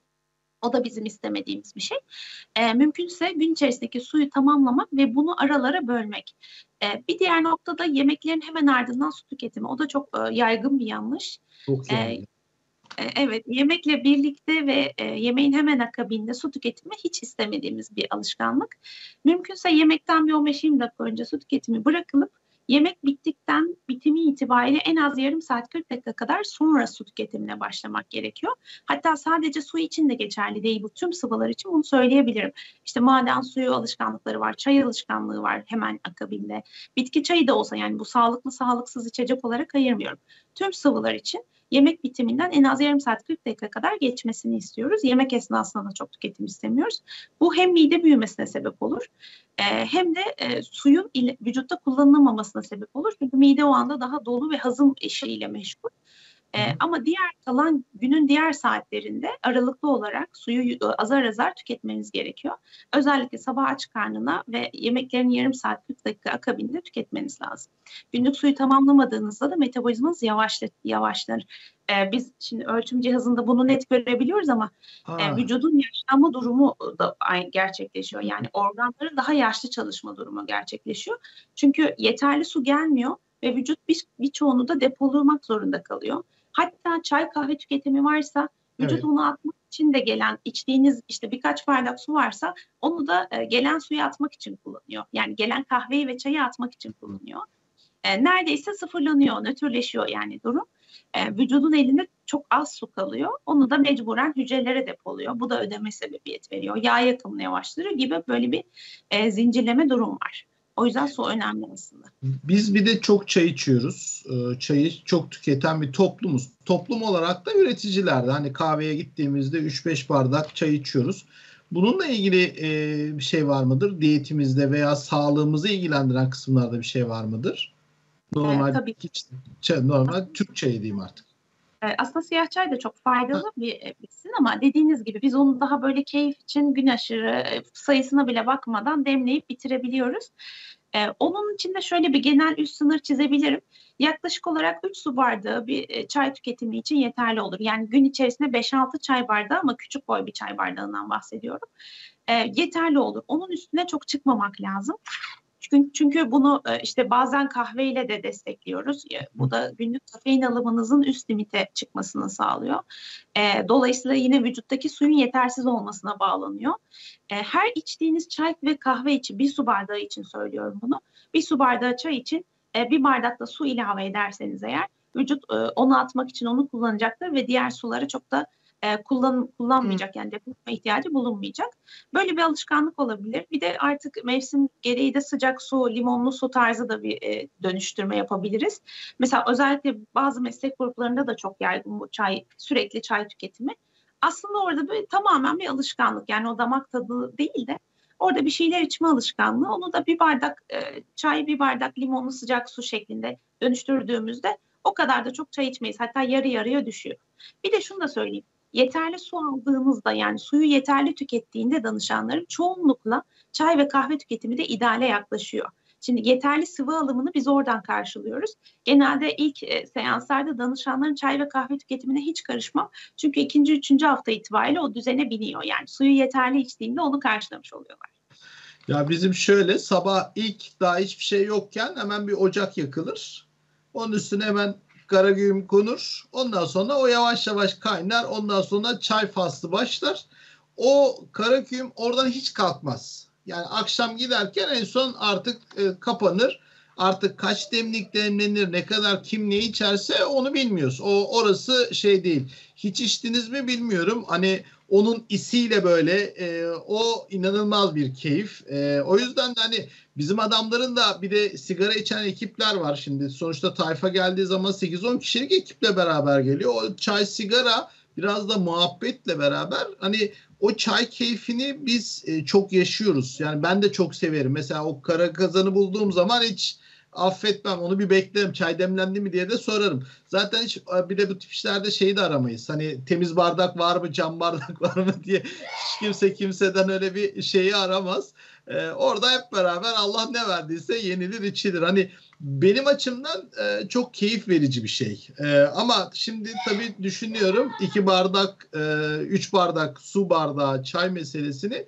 O da bizim istemediğimiz bir şey. E, mümkünse gün içerisindeki suyu tamamlamak ve bunu aralara bölmek. E, bir diğer noktada yemeklerin hemen ardından su tüketimi. O da çok e, yaygın bir yanlış. Çok yaygın. E, Evet, yemekle birlikte ve e, yemeğin hemen akabinde su tüketimi hiç istemediğimiz bir alışkanlık. Mümkünse yemekten bir on beş yirmi dakika önce su tüketimi bırakılıp yemek bittikten bitimi itibariyle en az yarım saat kırk dakika kadar sonra su tüketimine başlamak gerekiyor. Hatta sadece su için de geçerli değil, bu tüm sıvılar için bunu söyleyebilirim. İşte maden suyu alışkanlıkları var, çay alışkanlığı var hemen akabinde. Bitki çayı da olsa, yani bu sağlıklı sağlıksız içecek olarak ayırmıyorum. Tüm sıvılar için yemek bitiminden en az yarım saat kırk dakika kadar geçmesini istiyoruz. Yemek esnasında da çok tüketim istemiyoruz. Bu hem mide büyümesine sebep olur e, hem de e, suyun ile, vücutta kullanılamamasına sebep olur. Çünkü mide o anda daha dolu ve hazım işiyle meşgul. E, ama diğer kalan günün diğer saatlerinde aralıklı olarak suyu azar azar tüketmeniz gerekiyor. Özellikle sabah aç karnına ve yemeklerin yarım saat kırk dakika akabinde tüketmeniz lazım. Günlük suyu tamamlamadığınızda da metabolizmanız yavaşlar. yavaşlar. E, biz şimdi ölçüm cihazında bunu net görebiliyoruz ama e, vücudun yaşlanma durumu da gerçekleşiyor. Yani organların daha yaşlı çalışma durumu gerçekleşiyor. Çünkü yeterli su gelmiyor ve vücut bir, birçoğunu da depolamak zorunda kalıyor. Hatta çay kahve tüketimi varsa vücut evet. onu atmak için de gelen, içtiğiniz işte birkaç bardak su varsa onu da e, gelen suyu atmak için kullanıyor. Yani gelen kahveyi ve çayı atmak için kullanıyor. E, neredeyse sıfırlanıyor, nötrleşiyor yani durum. E, vücudun elinde çok az su kalıyor. Onu da mecburen hücrelere depoluyor. Bu da ödeme sebebiyet veriyor. Yağ yakımını yavaştırıyor gibi böyle bir e, zincirleme durum var. O yüzden su önemli aslında. Biz bir de çok çay içiyoruz. Çayı çok tüketen bir toplumuz. Toplum olarak da üreticiler de. Hani kahveye gittiğimizde üç beş bardak çay içiyoruz. Bununla ilgili e, bir şey var mıdır? Diyetimizde veya sağlığımızı ilgilendiren kısımlarda bir şey var mıdır? Normal, ee, tabii. Hiç, çay, normal Türk çayı diyeyim artık. Aslında siyah çay da çok faydalı bir besin ama dediğiniz gibi biz onu daha böyle keyif için gün aşırı sayısına bile bakmadan demleyip bitirebiliyoruz. Ee, onun için de şöyle bir genel üst sınır çizebilirim. Yaklaşık olarak üç su bardağı bir çay tüketimi için yeterli olur. Yani gün içerisinde beş altı çay bardağı ama küçük boy bir çay bardağından bahsediyorum. Ee, yeterli olur. Onun üstüne çok çıkmamak lazım. Çünkü bunu işte bazen kahveyle de destekliyoruz. Bu da günlük kafein alımınızın üst limite çıkmasını sağlıyor. Dolayısıyla yine vücuttaki suyun yetersiz olmasına bağlanıyor. Her içtiğiniz çay ve kahve için, bir su bardağı için söylüyorum bunu. Bir su bardağı çay için bir bardak da su ilave ederseniz eğer, vücut onu atmak için onu kullanacaktır ve diğer suları çok da e, kullan, kullanmayacak, yani depolama ihtiyacı bulunmayacak. Böyle bir alışkanlık olabilir. Bir de artık mevsim gereği de sıcak su, limonlu su tarzı da bir e, dönüştürme yapabiliriz. Mesela özellikle bazı meslek gruplarında da çok yaygın bu çay, sürekli çay tüketimi. Aslında orada bir, tamamen bir alışkanlık, yani o damak tadı değil de orada bir şeyler içme alışkanlığı. Onu da bir bardak e, çay, bir bardak limonlu sıcak su şeklinde dönüştürdüğümüzde o kadar da çok çay içmeyiz. Hatta yarı yarıya düşüyor. Bir de şunu da söyleyeyim. Yeterli su aldığınızda, yani suyu yeterli tükettiğinde danışanların çoğunlukla çay ve kahve tüketimi de ideale yaklaşıyor. Şimdi yeterli sıvı alımını biz oradan karşılıyoruz. Genelde ilk e, seanslarda danışanların çay ve kahve tüketimine hiç karışmam. Çünkü ikinci, üçüncü hafta itibariyle o düzene biniyor. Yani suyu yeterli içtiğinde onu karşılamış oluyorlar. Ya bizim şöyle, sabah ilk daha hiçbir şey yokken hemen bir ocak yakılır. Onun üstüne hemen karagüm konur. Ondan sonra o yavaş yavaş kaynar. Ondan sonra çay faslı başlar. O karagüm oradan hiç kalkmaz. Yani akşam giderken en son artık e, kapanır. Artık kaç demlik demlenir, ne kadar kim ne içerse onu bilmiyoruz. O orası şey değil. Hiç içtiniz mi bilmiyorum. Hani onun isiyle böyle e, o inanılmaz bir keyif. E, o yüzden de hani bizim adamların da bir de sigara içen ekipler var şimdi. Sonuçta tayfa geldiği zaman sekiz on kişilik ekiple beraber geliyor. O çay, sigara, biraz da muhabbetle beraber hani o çay keyfini biz e, çok yaşıyoruz. Yani ben de çok severim. Mesela o kara kazanı bulduğum zaman hiç affetmem. Onu bir beklerim. Çay demlendi mi diye de sorarım. Zaten hiç bir de bu tip işlerde şeyi de aramayız. Hani temiz bardak var mı, cam bardak var mı diye hiç kimse kimseden öyle bir şeyi aramaz. Ee, orada hep beraber Allah ne verdiyse yenilir içilir. Hani benim açımdan e, çok keyif verici bir şey. E, ama şimdi tabii düşünüyorum iki bardak, e, üç bardak su bardağı çay meselesini.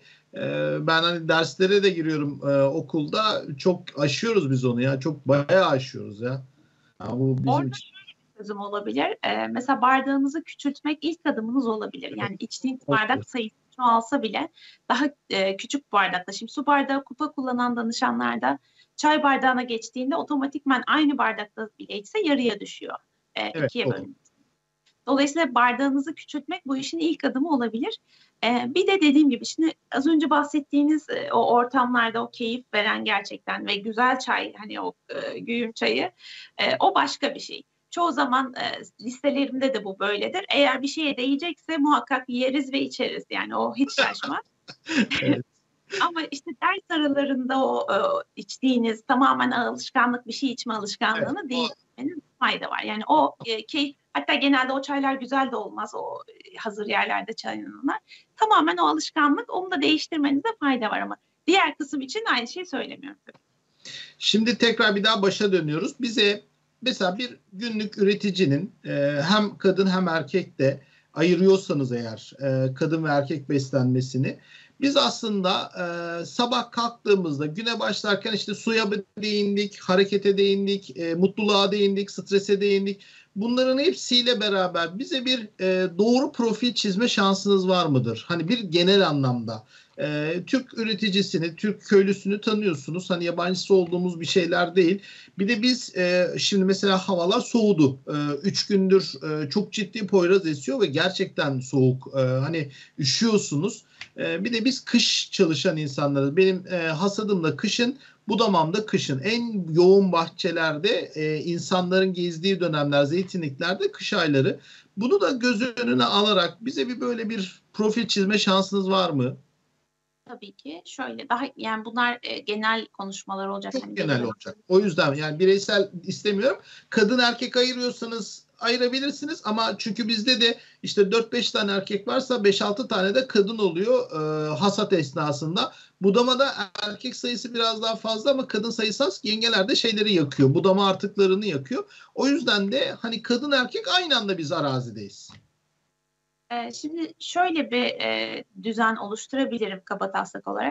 Ben hani derslere de giriyorum e, okulda, çok aşıyoruz biz onu ya, çok bayağı aşıyoruz ya. Ya bu bizim Orada için şöyle bir çözüm olabilir. Ee, mesela bardağınızı küçültmek ilk adımınız olabilir. Yani içtiğiniz bardak sayısı çoğalsa bile daha e, küçük bardakta. Şimdi su bardağı, kupa kullanan danışanlarda çay bardağına geçtiğinde otomatikman aynı bardakta bile içse yarıya düşüyor. E, evet, ikiye bölünüyor. Dolayısıyla bardağınızı küçültmek bu işin ilk adımı olabilir. Ee, bir de dediğim gibi şimdi az önce bahsettiğiniz e, o ortamlarda o keyif veren gerçekten ve güzel çay, hani o e, güğüm çayı, e, o başka bir şey. Çoğu zaman e, listelerimde de bu böyledir. Eğer bir şeye değecekse muhakkak yeriz ve içeriz. Yani o hiç şaşmaz. evet. Ama işte ders aralarında o e, içtiğiniz tamamen alışkanlık, bir şey içme alışkanlığını evet, değiştirmenin fayda var. Yani o e, keyif, hatta genelde o çaylar güzel de olmaz, o e, hazır yerlerde çaylananlar. Tamamen o alışkanlık, onu da değiştirmenize fayda var ama diğer kısım için aynı şeyi söylemiyorum. Şimdi tekrar bir daha başa dönüyoruz. Bize mesela bir günlük üreticinin e, hem kadın hem erkek de ayırıyorsanız eğer e, kadın ve erkek beslenmesini, biz aslında e, sabah kalktığımızda güne başlarken işte suya değindik, harekete değindik, e, mutluluğa değindik, strese değindik. Bunların hepsiyle beraber bize bir e, doğru profil çizme şansınız var mıdır? Hani bir genel anlamda. E, Türk üreticisini, Türk köylüsünü tanıyorsunuz. Hani yabancısı olduğumuz bir şeyler değil. Bir de biz e, şimdi mesela havalar soğudu. E, üç gündür e, çok ciddi Poyraz esiyor ve gerçekten soğuk. E, hani üşüyorsunuz. E, bir de biz kış çalışan insanlarız. Benim e, hasadım da kışın, budamam da kışın. En yoğun bahçelerde e, insanların gezdiği dönemler, zeytinliklerde kış ayları. Bunu da göz önüne alarak bize bir böyle bir profil çizme şansınız var mı? Tabii ki şöyle, daha yani bunlar e, genel konuşmalar olacak. Çok hani genel genel olacak. O yüzden yani bireysel istemiyorum. Kadın erkek ayırıyorsanız ayırabilirsiniz ama çünkü bizde de işte dört beş tane erkek varsa beş altı tane de kadın oluyor e, hasat esnasında. Budamada erkek sayısı biraz daha fazla ama kadın sayısı az. Yengeler de şeyleri yakıyor. Budama artıklarını yakıyor. O yüzden de hani kadın erkek aynı anda biz arazideyiz. Şimdi şöyle bir e, düzen oluşturabilirim kabataslak olarak.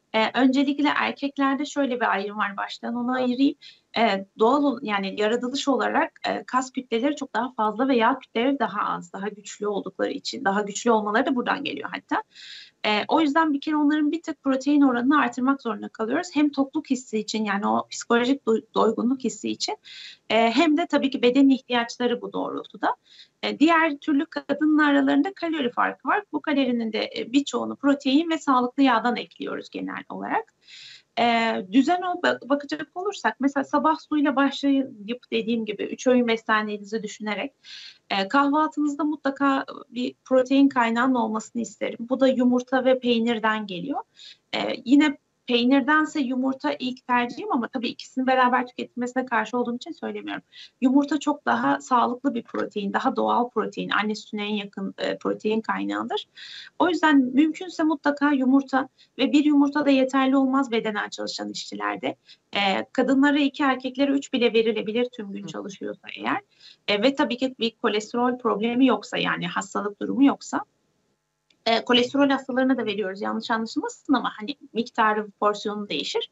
Ee, öncelikle erkeklerde şöyle bir ayrım var, baştan onu ayırayım. Ee, doğal yani yaratılış olarak e, kas kütleleri çok daha fazla ve yağ kütleleri daha az, daha güçlü oldukları için, daha güçlü olmaları da buradan geliyor hatta. Ee, o yüzden bir kere onların bir tık protein oranını artırmak zorunda kalıyoruz. Hem tokluk hissi için, yani o psikolojik do- doygunluk hissi için, e, hem de tabii ki bedenin ihtiyaçları bu doğrultuda. E, diğer türlü kadınla aralarında kalori farkı var. Bu kalorinin de e, birçoğunu protein ve sağlıklı yağdan ekliyoruz genel olarak. E, düzen o bakacak olursak, mesela sabah suyla başlayıp dediğim gibi üç öğün beslendiğinizi düşünerek e, kahvaltınızda mutlaka bir protein kaynağının olmasını isterim. Bu da yumurta ve peynirden geliyor. E, yine peynirdense yumurta ilk tercihim, ama tabii ikisini beraber tüketilmesine karşı olduğum için söylemiyorum. Yumurta çok daha sağlıklı bir protein, daha doğal protein, anne sütüne en yakın e, protein kaynağıdır. O yüzden mümkünse mutlaka yumurta, ve bir yumurta da yeterli olmaz bedenen çalışan işçilerde. E, kadınlara iki, erkeklere üç bile verilebilir tüm gün çalışıyorsa eğer. E, ve tabii ki bir kolesterol problemi yoksa, yani hastalık durumu yoksa. E, kolesterol hastalarına da veriyoruz, yanlış anlaşılmasın, ama hani miktarı, porsiyonu değişir.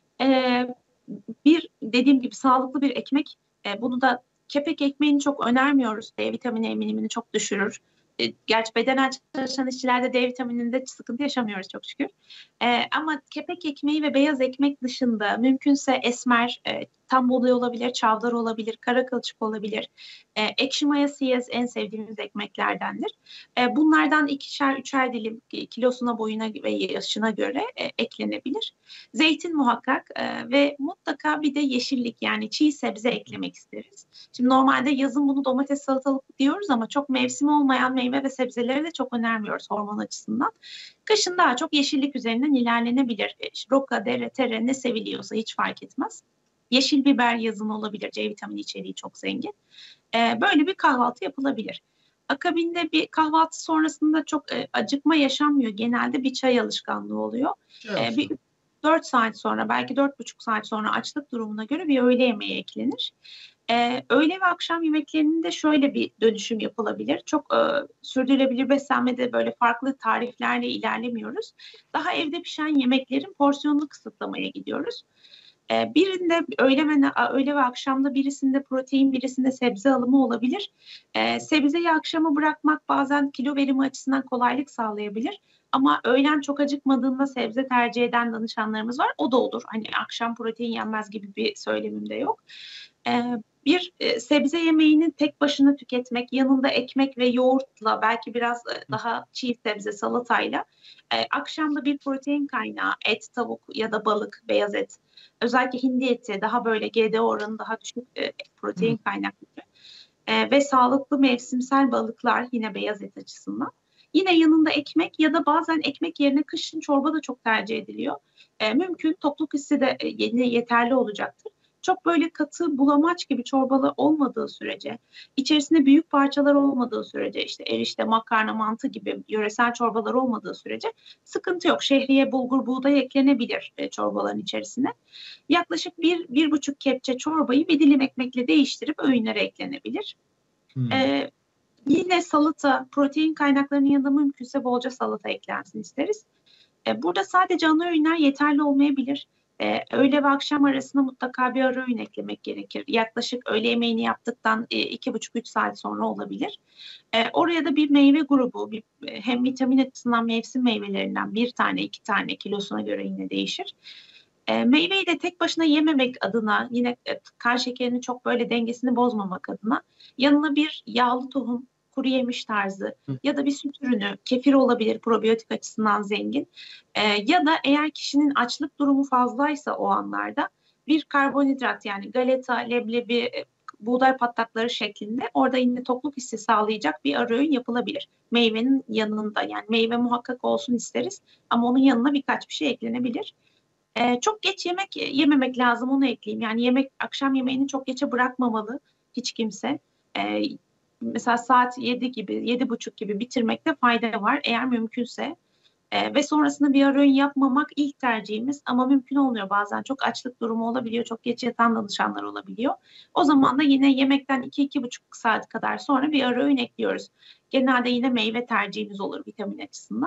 E, bir dediğim gibi sağlıklı bir ekmek, e, bunu da kepek ekmeğini çok önermiyoruz. D vitamini eminimini çok düşürür. E, gerçi bedenen çalışan işçilerde D vitamininde sıkıntı yaşamıyoruz çok şükür. E, ama kepek ekmeği ve beyaz ekmek dışında mümkünse esmer, e, tam buğday olabilir, çavdar olabilir, kara kılçık olabilir. E, ekşi maya siyez en sevdiğimiz ekmeklerdendir. E, bunlardan ikişer, üçer dilim kilosuna, boyuna ve yaşına göre e, eklenebilir. Zeytin muhakkak e, ve mutlaka bir de yeşillik, yani çiğ sebze eklemek isteriz. Şimdi normalde yazın bunu domates, salatalık diyoruz ama çok mevsim olmayan meyve ve sebzeleri de çok önermiyoruz hormon açısından. Kışın daha çok yeşillik üzerinden ilerlenebilir. E, roka, dere, tere ne seviliyorsa hiç fark etmez. Yeşil biber yazın olabilir. C vitamini içeriği çok zengin. E, böyle bir kahvaltı yapılabilir. Akabinde bir kahvaltı sonrasında çok e, acıkma yaşanmıyor. Genelde bir çay alışkanlığı oluyor. E, bir dört saat sonra, belki dört buçuk saat sonra açlık durumuna göre bir öğle yemeği eklenir. Ee, öğle ve akşam yemeklerinde şöyle bir dönüşüm yapılabilir. Çok e, sürdürülebilir beslenmede böyle farklı tariflerle ilerlemiyoruz. Daha evde pişen yemeklerin porsiyonunu kısıtlamaya gidiyoruz. Ee, birinde öğle ve, öğle ve akşamda birisinde protein, birisinde sebze alımı olabilir. Ee, sebzeyi akşama bırakmak bazen kilo verimi açısından kolaylık sağlayabilir. Ama öğlen çok acıkmadığında sebze tercih eden danışanlarımız var. O da olur. Hani akşam protein yenmez gibi bir söylemim de yok. Ee, bir e, sebze yemeğini tek başına tüketmek, yanında ekmek ve yoğurtla, belki biraz e, daha çiğ sebze, salatayla, e, akşamda bir protein kaynağı, et, tavuk ya da balık, beyaz et, özellikle hindi eti, daha böyle G D O oranı daha düşük e, protein kaynakları e, ve sağlıklı mevsimsel balıklar, yine beyaz et açısından. Yine yanında ekmek ya da bazen ekmek yerine kışın çorba da çok tercih ediliyor. E, mümkün, tokluk hissi de e, yine yeterli olacaktır. Çok böyle katı, bulamaç gibi çorbalar olmadığı sürece, içerisinde büyük parçalar olmadığı sürece, işte erişte, makarna, mantı gibi yöresel çorbalar olmadığı sürece sıkıntı yok. Şehriye, bulgur, buğday eklenebilir e, çorbaların içerisine. Yaklaşık bir, bir buçuk kepçe çorbayı bir dilim ekmekle değiştirip öğünlere eklenebilir. Hmm. Ee, yine salata, protein kaynaklarının yanında mümkünse bolca salata eklensin isteriz. Ee, burada sadece ana öğünler yeterli olmayabilir. Ee, öğle ve akşam arasında mutlaka bir ara öğün eklemek gerekir. Yaklaşık öğle yemeğini yaptıktan e, iki buçuk üç saat sonra olabilir. Ee, oraya da bir meyve grubu, bir, hem vitamin açısından mevsim meyvelerinden bir tane, iki tane, kilosuna göre yine değişir. E, meyveyi de tek başına yememek adına, yine e, kan şekerini çok böyle dengesini bozmamak adına, yanına bir yağlı tohum, kuru yemiş tarzı Hı. ya da bir süt ürünü, kefir olabilir, probiyotik açısından zengin. E, ya da eğer kişinin açlık durumu fazlaysa o anlarda bir karbonhidrat, yani galeta, leblebi, e, buğday patlakları şeklinde orada yine tokluk hissi sağlayacak bir ara öğün yapılabilir. Meyvenin yanında, yani meyve muhakkak olsun isteriz ama onun yanına birkaç bir şey eklenebilir. Ee, çok geç yemek yememek lazım, onu ekleyeyim. Yani yemek, akşam yemeğini çok geçe bırakmamalı hiç kimse. Ee, mesela saat yedi gibi, yedi buçuk gibi bitirmekte fayda var eğer mümkünse. Ee, ve sonrasında bir ara öğün yapmamak ilk tercihimiz, ama mümkün olmuyor bazen. Çok açlık durumu olabiliyor, çok geç yatan danışanlar olabiliyor. O zaman da yine yemekten iki iki buçuk saat kadar sonra bir ara öğün ekliyoruz. Genelde yine meyve tercihimiz olur vitamin açısından.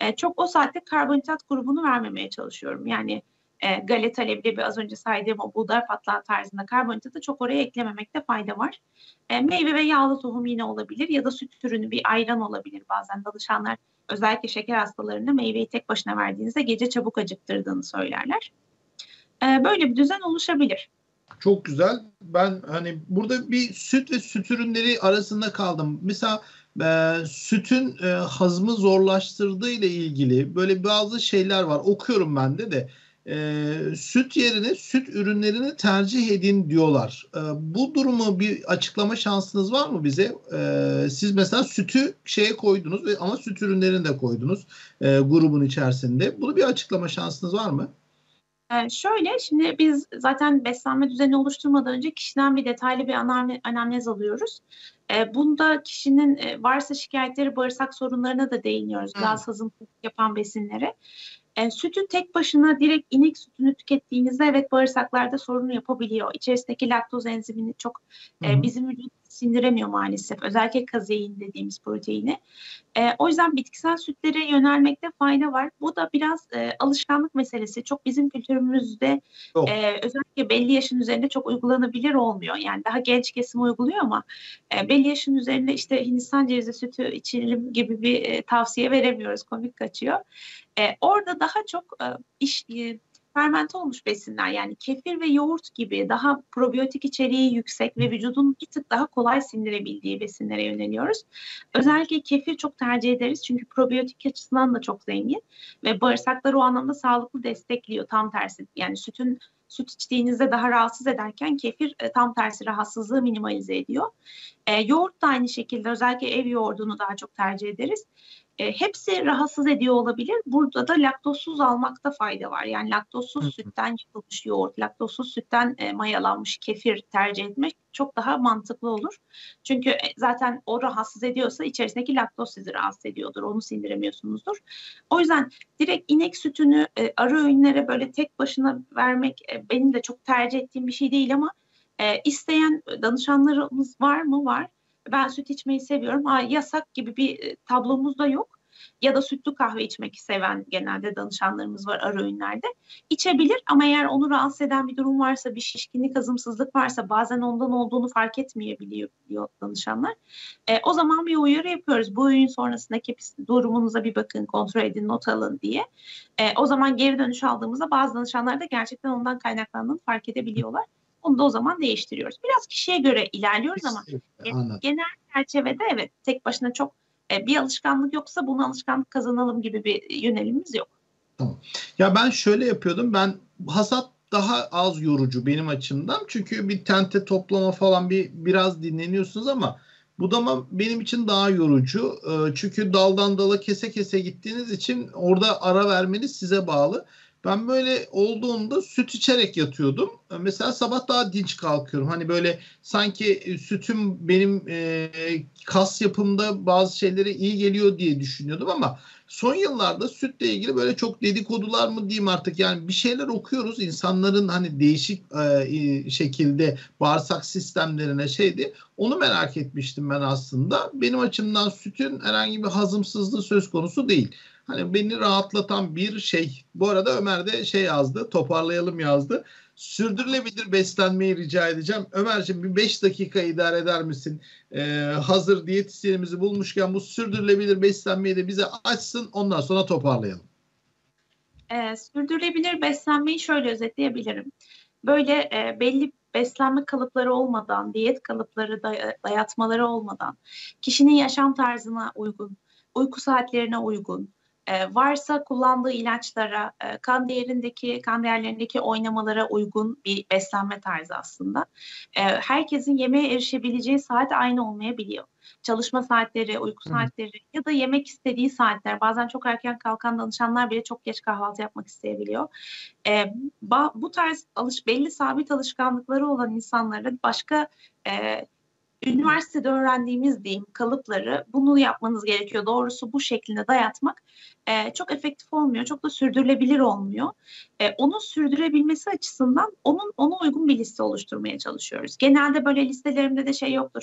e, çok o saatte karbonhidrat grubunu vermemeye çalışıyorum. Yani e, galeta, leblebi, az önce saydığım o buğday patlağı tarzında karbonhidratı çok oraya eklememekte fayda var. E, meyve ve yağlı tohum yine olabilir ya da süt ürünü bir ayran olabilir. Bazen danışanlar özellikle şeker hastalarına meyveyi tek başına verdiğinizde gece çabuk acıktırdığını söylerler. E, böyle bir düzen oluşabilir. Çok güzel. Ben hani burada bir süt ve süt ürünleri arasında kaldım. Mesela e, sütün e, hazmı zorlaştırdığı ile ilgili böyle bazı şeyler var. Okuyorum ben de de. E, süt yerine süt ürünlerini tercih edin diyorlar. E, bu durumu bir açıklama şansınız var mı bize? E, siz mesela sütü şeye koydunuz ve ama süt ürünlerini de koydunuz e, grubun içerisinde. Bunu bir açıklama şansınız var mı? Ee, şöyle, şimdi biz zaten beslenme düzeni oluşturmadan önce kişiden bir detaylı bir anamne, anamnez alıyoruz. Ee, bunda kişinin e, varsa şikayetleri, bağırsak sorunlarına da değiniyoruz. Gaz hazımsızlık yapan besinlere. E, sütü tek başına direkt inek sütünü tükettiğinizde evet bağırsaklarda sorun yapabiliyor. İçerisindeki laktoz enzimini çok e, bizim vücut sindiremiyor maalesef. Özellikle kazein dediğimiz proteini. E, o yüzden bitkisel sütlere yönelmekte fayda var. Bu da biraz e, alışkanlık meselesi. Çok bizim kültürümüzde e, özellikle belli yaşın üzerinde çok uygulanabilir olmuyor. Yani daha genç kesim uyguluyor ama e, belli yaşın üzerinde işte Hindistan cevizi sütü içelim gibi bir e, tavsiye veremiyoruz. Komik kaçıyor. E, orada daha çok e, iş e, fermente olmuş besinler, yani kefir ve yoğurt gibi daha probiyotik içeriği yüksek ve vücudun bir tık daha kolay sindirebildiği besinlere yöneliyoruz. Özellikle kefir çok tercih ederiz çünkü probiyotik açısından da çok zengin ve bağırsakları o anlamda sağlıklı destekliyor. Tam tersi, yani sütün süt içtiğinizde daha rahatsız ederken kefir e, tam tersi rahatsızlığı minimalize ediyor. E, yoğurt da aynı şekilde, özellikle ev yoğurdunu daha çok tercih ederiz. E, hepsi rahatsız ediyor olabilir. Burada da laktozsuz almakta fayda var. Yani laktozsuz hı. sütten yapılmış yoğurt, laktozsuz sütten e, mayalanmış kefir tercih etmek çok daha mantıklı olur. Çünkü e, zaten o rahatsız ediyorsa içerisindeki laktoz sizi rahatsız ediyordur. Onu sindiremiyorsunuzdur. O yüzden direkt inek sütünü e, ara öğünlere böyle tek başına vermek e, benim de çok tercih ettiğim bir şey değil ama e, isteyen danışanlarımız var mı? Var. Ben süt içmeyi seviyorum. Aa, yasak gibi bir e, tablomuz da yok. Ya da sütlü kahve içmek seven genelde danışanlarımız var ara öğünlerde. İçebilir ama eğer onu rahatsız eden bir durum varsa, bir şişkinlik, hazımsızlık varsa, bazen ondan olduğunu fark etmeyebiliyor danışanlar. E, o zaman bir uyarı yapıyoruz. Bu öğün sonrasındaki durumunuza bir bakın, kontrol edin, not alın diye. E, o zaman geri dönüş aldığımızda bazı danışanlar da gerçekten ondan kaynaklandığını fark edebiliyorlar. Onu da o zaman değiştiriyoruz. Biraz kişiye göre ilerliyoruz ama Anladım. genel çerçevede evet, tek başına çok e, bir alışkanlık yoksa bunu alışkanlık kazanalım gibi bir yönelimimiz yok. Tamam. Ya ben şöyle yapıyordum. Ben hasat daha az yorucu benim açımdan. Çünkü bir tente toplama falan bir biraz dinleniyorsunuz ama budama benim için daha yorucu. Çünkü daldan dala kese kese gittiğiniz için orada ara vermeniz size bağlı. Ben böyle olduğunda süt içerek yatıyordum. Mesela sabah daha dinç kalkıyorum. Hani böyle sanki sütüm benim e, kas yapımda bazı şeylere iyi geliyor diye düşünüyordum ama son yıllarda sütle ilgili böyle çok dedikodular mı diyeyim artık, yani bir şeyler okuyoruz. İnsanların hani değişik e, şekilde bağırsak sistemlerine şeydi. Onu merak etmiştim ben aslında. Benim açımdan sütün herhangi bir hazımsızlığı söz konusu değil. Hani beni rahatlatan bir şey. Bu arada Ömer de şey yazdı, toparlayalım yazdı. Sürdürülebilir beslenmeyi rica edeceğim. Ömerciğim bir beş dakika idare eder misin? Ee, hazır diyetisyenimizi bulmuşken bu sürdürülebilir beslenmeyi de bize açsın. Ondan sonra toparlayalım. Ee, sürdürülebilir beslenmeyi şöyle özetleyebilirim. Böyle e, belli beslenme kalıpları olmadan, diyet kalıpları day- dayatmaları olmadan, kişinin yaşam tarzına uygun, uyku saatlerine uygun, e, varsa kullandığı ilaçlara, e, kan değerindeki, kan değerlerindeki oynamalara uygun bir beslenme tarzı aslında. E, herkesin yemeğe erişebileceği saat aynı olmayabiliyor. Çalışma saatleri, uyku saatleri ya da yemek istediği saatler. Bazen çok erken kalkan danışanlar bile çok geç kahvaltı yapmak isteyebiliyor. E, ba, bu tarz alış, belli sabit alışkanlıkları olan insanlara başka e, üniversitede öğrendiğimiz diyeyim kalıpları, bunu yapmanız gerekiyor. Doğrusu bu şeklinde dayatmak e, çok efektif olmuyor. Çok da sürdürülebilir olmuyor. E, onu sürdürebilmesi açısından onun ona uygun bir liste oluşturmaya çalışıyoruz. Genelde böyle listelerimde de şey yoktur.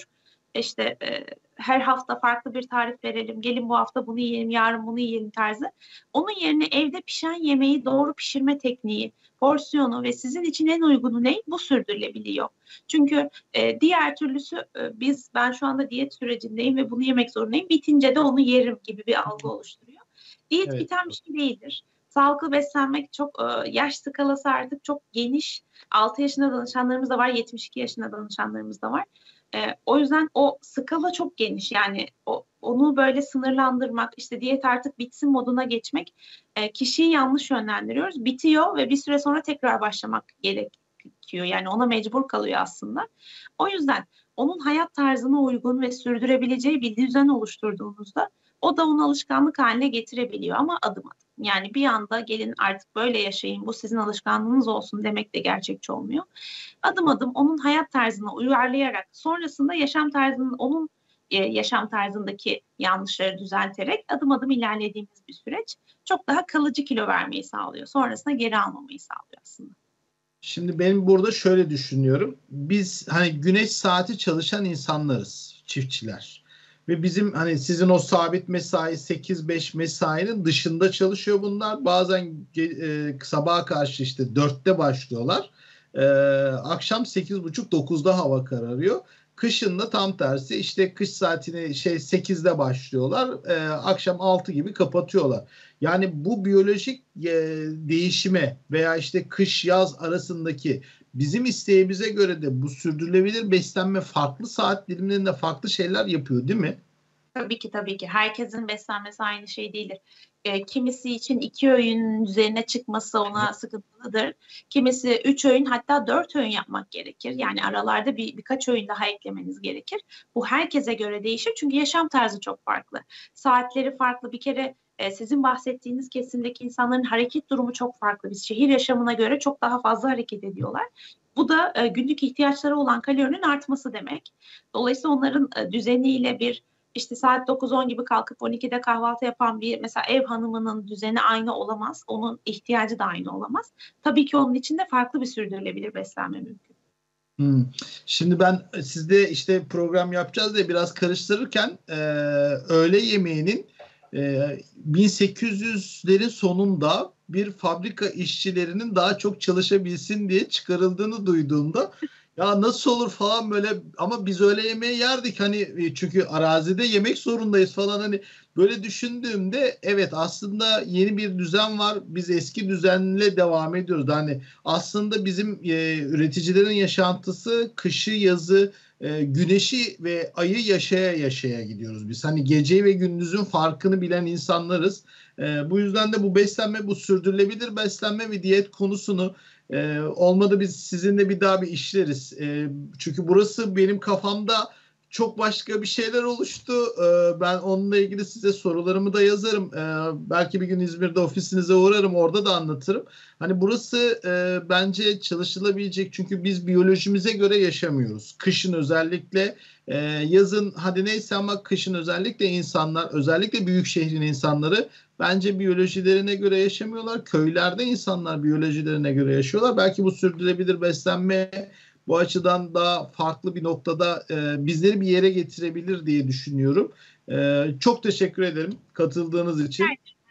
işte e, her hafta farklı bir tarif verelim, gelin bu hafta bunu yiyelim, yarın bunu yiyelim tarzı. Onun yerine evde pişen yemeği doğru pişirme tekniği, porsiyonu ve sizin için en uygunu ne? Bu sürdürülebiliyor. Çünkü e, diğer türlüsü e, biz, ben şu anda diyet sürecindeyim ve bunu yemek zorundayım. Bitince de onu yerim gibi bir algı oluşturuyor. Diyet Evet. biten bir şey değildir. Sağlıklı beslenmek çok, e, yaş skalası artık çok geniş. altı yaşında danışanlarımız da var, yetmiş iki yaşında danışanlarımız da var. E, o yüzden o skala çok geniş. Yani o, onu böyle sınırlandırmak, işte diyet artık bitsin moduna geçmek e, kişiyi yanlış yönlendiriyoruz. Bitiyor ve bir süre sonra tekrar başlamak gerekiyor. Yani ona mecbur kalıyor aslında. O yüzden onun hayat tarzına uygun ve sürdürebileceği bir düzen oluşturduğunuzda o da onu alışkanlık haline getirebiliyor ama adım adım. Yani bir anda gelin artık böyle yaşayın, bu sizin alışkanlığınız olsun demek de gerçekçi olmuyor. Adım adım onun hayat tarzına uyarlayarak, sonrasında yaşam tarzının, onun e, yaşam tarzındaki yanlışları düzelterek adım adım ilerlediğimiz bir süreç çok daha kalıcı kilo vermeyi sağlıyor. Sonrasında geri almamayı sağlıyor aslında. Şimdi benim burada şöyle düşünüyorum. Biz hani güneş saati çalışan insanlarız, çiftçiler. Ve bizim hani sizin o sabit mesai sekiz beş mesainin dışında çalışıyor bunlar. Bazen e, sabaha karşı işte dörtte başlıyorlar. E, akşam sekiz buçuk dokuzda hava kararıyor. Kışın da tam tersi, işte kış saatini şey sekizde başlıyorlar. E, akşam altı gibi kapatıyorlar. Yani bu biyolojik e, değişime veya işte kış yaz arasındaki bizim isteğimize göre de bu sürdürülebilir beslenme farklı saat dilimlerinde farklı şeyler yapıyor, değil mi? Tabii ki tabii ki. Herkesin beslenmesi aynı şey değildir. E, kimisi için iki öğün üzerine çıkması ona sıkıntılıdır. Kimisi üç öğün, hatta dört öğün yapmak gerekir. Yani aralarda bir birkaç öğün daha eklemeniz gerekir. Bu herkese göre değişir çünkü yaşam tarzı çok farklı. Saatleri farklı. Bir kere e, sizin bahsettiğiniz kesimdeki insanların hareket durumu çok farklı. Biz şehir yaşamına göre çok daha fazla hareket ediyorlar. Bu da e, günlük ihtiyaçları olan kalorinin artması demek. Dolayısıyla onların e, düzeniyle bir İşte saat dokuz on gibi kalkıp on ikide kahvaltı yapan bir mesela ev hanımının düzeni aynı olamaz. Onun ihtiyacı da aynı olamaz. Tabii ki onun için de farklı bir sürdürülebilir beslenme mümkün. Hmm. Şimdi ben sizde işte program yapacağız diye biraz karıştırırken e, öğle yemeğinin e, bin sekiz yüzlerin sonunda bir fabrika işçilerinin daha çok çalışabilsin diye çıkarıldığını duyduğumda ya nasıl olur falan böyle, ama biz öğle yemeği yerdik hani çünkü arazide yemek zorundayız falan, hani böyle düşündüğümde evet aslında yeni bir düzen var, biz eski düzenle devam ediyoruz. Hani aslında bizim e, üreticilerin yaşantısı kışı yazı e, güneşi ve ayı yaşaya yaşaya gidiyoruz biz. Hani gece ve gündüzün farkını bilen insanlarız. E, bu yüzden de bu beslenme, bu sürdürülebilir beslenme ve diyet konusunu e, olmadı biz sizinle bir daha bir işleriz. E, çünkü burası benim kafamda çok başka bir şeyler oluştu. Ee, ben onunla ilgili size sorularımı da yazarım. Ee, belki bir gün İzmir'de ofisinize uğrarım, orada da anlatırım. Hani burası e, bence çalışılabilecek çünkü biz biyolojimize göre yaşamıyoruz. Kışın özellikle, e, yazın hadi neyse ama kışın özellikle insanlar, özellikle büyük şehrin insanları bence biyolojilerine göre yaşamıyorlar. Köylerde insanlar biyolojilerine göre yaşıyorlar. Belki bu sürdürülebilir beslenme bu açıdan daha farklı bir noktada e, bizleri bir yere getirebilir diye düşünüyorum. E, çok teşekkür ederim katıldığınız için.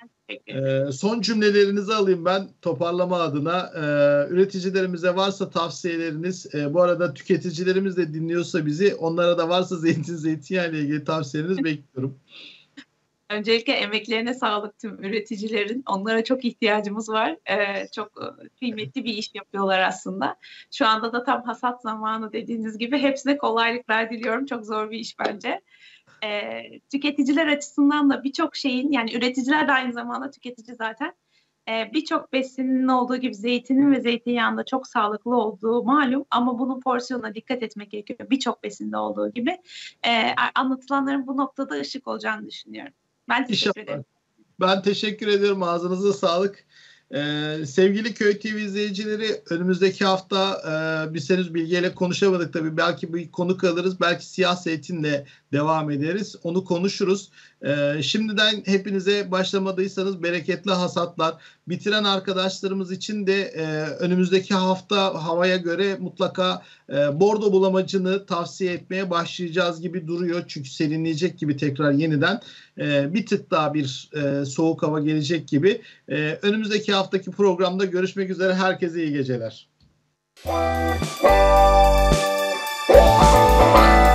E, son cümlelerinizi alayım ben toparlama adına. E, üreticilerimize varsa tavsiyeleriniz, e, bu arada tüketicilerimiz de dinliyorsa bizi, onlara da varsa zeytin zeytinyağı ile ilgili tavsiyelerinizi bekliyorum. Öncelikle emeklerine sağlık tüm üreticilerin. Onlara çok ihtiyacımız var. Ee, çok kıymetli bir iş yapıyorlar aslında. Şu anda da tam hasat zamanı dediğiniz gibi. Hepsine kolaylıklar diliyorum. Çok zor bir iş bence. Ee, tüketiciler açısından da birçok şeyin, yani üreticiler de aynı zamanda tüketici zaten. Ee, birçok besinin olduğu gibi zeytinin ve zeytinyağında çok sağlıklı olduğu malum, ama bunun porsiyonuna dikkat etmek gerekiyor. Birçok besinde olduğu gibi. Ee, anlatılanların bu noktada ışık olacağını düşünüyorum. Ben teşekkür İnşallah. ederim. Ben teşekkür ederim. Ağzınıza sağlık. Ee, sevgili Köy T V izleyicileri, önümüzdeki hafta e, biz henüz Bilge'yle konuşamadık tabii. Belki bir konuk alırız. Belki siyah zeytinle devam ederiz. Onu konuşuruz. Ee, şimdiden hepinize başlamadıysanız bereketli hasatlar. Bitiren arkadaşlarımız için de e, önümüzdeki hafta havaya göre mutlaka e, bordo bulamacını tavsiye etmeye başlayacağız gibi duruyor. Çünkü serinleyecek gibi tekrar yeniden e, bir tık daha bir e, soğuk hava gelecek gibi. E, önümüzdeki haftaki programda görüşmek üzere. Herkese iyi geceler.